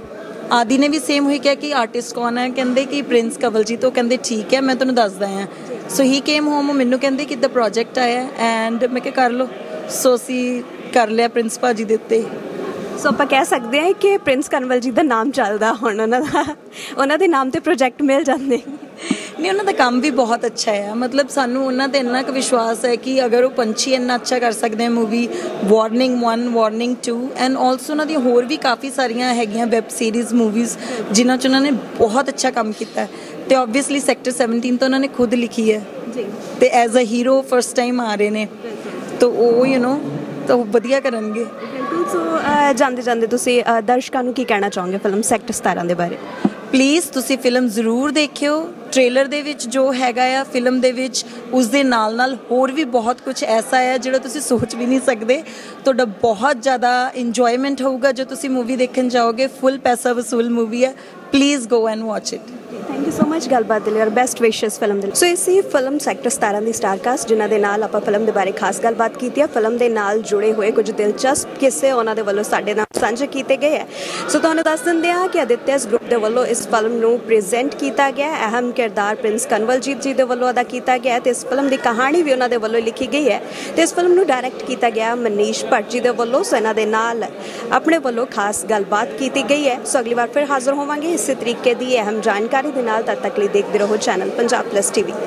ਆਦੀ ਨੇ ਵੀ ਸੇਮ ਹੋਈ ਕਿਹਾ ਕਿ ਆਰਟਿਸਟ ਕੌਣ ਹੈ, ਕਹਿੰਦੇ ਕਿ ਪ੍ਰਿੰਸ ਕਵਲਜੀਤ। ਉਹ ਕਹਿੰਦੇ ਠੀਕ ਹੈ ਮੈਂ ਤੁਹਾਨੂੰ ਦੱਸਦਾ ਹਾਂ। ਸੋ ਹੀ ਕੇਮ ਹੋਮ, ਮੈਨੂੰ ਕਹਿੰਦੇ ਕਿ ਦਾ ਪ੍ਰੋਜੈਕਟ ਆਇਆ ਐਂਡ ਮੈਂ ਕਿਹਾ ਕਰ ਲਓ। ਸੋ ਅਸੀਂ ਕਰ ਲਿਆ ਪ੍ਰਿੰਸ ਭਾਜੀ ਦੇ ਉੱਤੇ। ਸੋ ਆਪਾਂ ਕਹਿ ਸਕਦੇ ਹਾਂ ਕਿ ਪ੍ਰਿੰਸ ਕਨਵਲਜੀਤ ਦਾ ਨਾਮ ਚੱਲਦਾ ਹੁਣ, ਉਹਨਾਂ ਦੇ ਨਾਮ ਤੇ ਪ੍ਰੋਜੈਕਟ ਮਿਲ ਜਾਂਦੇ। ਨਹੀਂ, ਉਹਨਾਂ ਦਾ ਕੰਮ ਵੀ ਬਹੁਤ ਅੱਛਾ ਹੈ। ਮਤਲਬ ਸਾਨੂੰ ਉਹਨਾਂ 'ਤੇ ਇੰਨਾ ਕੁ ਵਿਸ਼ਵਾਸ ਹੈ ਕਿ ਅਗਰ ਉਹ ਪੰਛੀ ਇੰਨਾ ਅੱਛਾ ਕਰ ਸਕਦੇ ਆ movie warning 1 warning 2 and also ਉਹਨਾਂ ਦੀ ਹੋਰ ਵੀ ਕਾਫੀ ਸਾਰੀਆਂ ਹੈਗੀਆਂ ਵੈਬ ਸੀਰੀਜ਼ ਮੂਵੀਜ਼ ਜਿਨ੍ਹਾਂ 'ਚ ਉਹਨਾਂ ਨੇ ਬਹੁਤ ਅੱਛਾ ਕੰਮ ਕੀਤਾ। ਤੇ ਓਬਵੀਅਸਲੀ ਸੈਕਟਰ 17 ਤਾਂ ਉਹਨਾਂ ਨੇ ਖੁਦ ਲਿਖੀ ਹੈ ਜੀ, ਤੇ as a hero first time ਆ ਰਹੇ ਨੇ, ਤਾਂ ਉਹ ਤਾਂ ਵਧੀਆ ਕਰਨਗੇ। ਬਿਲਕੁਲ। ਸੋ ਜਾਂਦੇ ਜਾਂਦੇ ਤੁਸੀਂ ਦਰਸ਼ਕਾਂ ਨੂੰ ਕੀ ਕਹਿਣਾ ਚਾਹੋਗੇ ਫਿਲਮ ਸੈਕਟਰ 17 ਦੇ ਬਾਰੇ? ਪਲੀਜ਼ ਤੁਸੀਂ ਫਿਲਮ ਜ਼ਰੂਰ ਦੇਖਿਓ। ਟ੍ਰੇਲਰ ਦੇ ਵਿੱਚ ਜੋ ਹੈਗਾ ਆ ਫਿਲਮ ਦੇ ਵਿੱਚ, ਉਸ ਦੇ ਨਾਲ ਨਾਲ ਹੋਰ ਵੀ ਬਹੁਤ ਕੁਝ ਐਸਾ ਹੈ ਜਿਹੜਾ ਤੁਸੀਂ ਸੋਚ ਵੀ ਨਹੀਂ ਸਕਦੇ। ਤੁਹਾਡਾ ਬਹੁਤ ਜ਼ਿਆਦਾ ਇੰਜੋਇਮੈਂਟ ਹੋਊਗਾ ਜੋ ਤੁਸੀਂ ਮੂਵੀ ਦੇਖਣ ਜਾਓਗੇ। ਫੁੱਲ ਪੈਸਾ ਵਸੂਲ ਮੂਵੀ ਹੈ। Please go and watch it. Thank you so much ਗੱਲਬਾਤ ਦੇ ਲਈ ਔਰ ਬੈਸਟ ਵਿਸ਼ੇਸ ਫਿਲਮ ਦੇ ਲਈ। ਸੋ ਇਸੀ ਫਿਲਮ ਸੈਕਟਰ 17 ਦੀ ਸਟਾਰਕਾਸਟ ਜਿਨ੍ਹਾਂ ਦੇ ਨਾਲ ਆਪਾਂ ਫਿਲਮ ਦੇ ਬਾਰੇ ਖਾਸ ਗੱਲਬਾਤ ਕੀਤੀ ਹੈ। ਫਿਲਮ ਦੇ ਨਾਲ ਜੁੜੇ ਹੋਏ ਕੁਝ ਦਿਲਚਸਪ ਕਿੱਸੇ ਉਹਨਾਂ ਦੇ ਵੱਲੋਂ ਸਾਡੇ ਨਾਲ ਸਾਂਝੇ ਕੀਤੇ ਗਏ ਹੈ। ਸੋ ਤੁਹਾਨੂੰ ਦੱਸ ਦਿੰਦੇ ਹਾਂ ਕਿ ਆਦਿਤਿਆਸ ਗਰੁੱਪ ਦੇ ਵੱਲੋਂ ਇਸ ਫਿਲਮ ਨੂੰ ਪ੍ਰੈਜ਼ੈਂਟ ਕੀਤਾ ਗਿਆ। ਅਹਿਮ ਕਿਰਦਾਰ ਪ੍ਰਿੰਸ ਕਨਵਲਜੀਤ ਜੀ ਦੇ ਵੱਲੋਂ ਅਦਾ ਕੀਤਾ ਗਿਆ ਤੇ ਇਸ ਫਿਲਮ ਦੀ ਕਹਾਣੀ ਵੀ ਉਹਨਾਂ ਦੇ ਵੱਲੋਂ ਲਿਖੀ ਗਈ ਹੈ ਤੇ ਇਸ ਫਿਲਮ ਨੂੰ ਡਾਇਰੈਕਟ ਕੀਤਾ ਗਿਆ ਮਨੀਸ਼ ਭੱਟ ਜੀ ਦੇ ਵੱਲੋਂ। ਸੋ ਇਹਨਾਂ ਦੇ ਨਾਲ ਆਪਣੇ ਵੱਲੋਂ ਖਾਸ ਗੱਲਬਾਤ ਕੀਤੀ ਗਈ ਹੈ। ਸੋ ਅਗਲੀ ਵਾਰ ਫਿਰ ਹਾਜ਼ਰ ਹੋਵਾਂਗੇ ਇਸੇ ਤਰੀਕੇ ਦੀ ਅਹਿਮ ਜਾਣਕਾਰੀ ਦੇ ਨਾਲ। ਤਦ ਤੱਕ ਲਈ ਦੇਖਦੇ ਰਹੋ ਚੈਨਲ ਪੰਜਾਬ+ TV।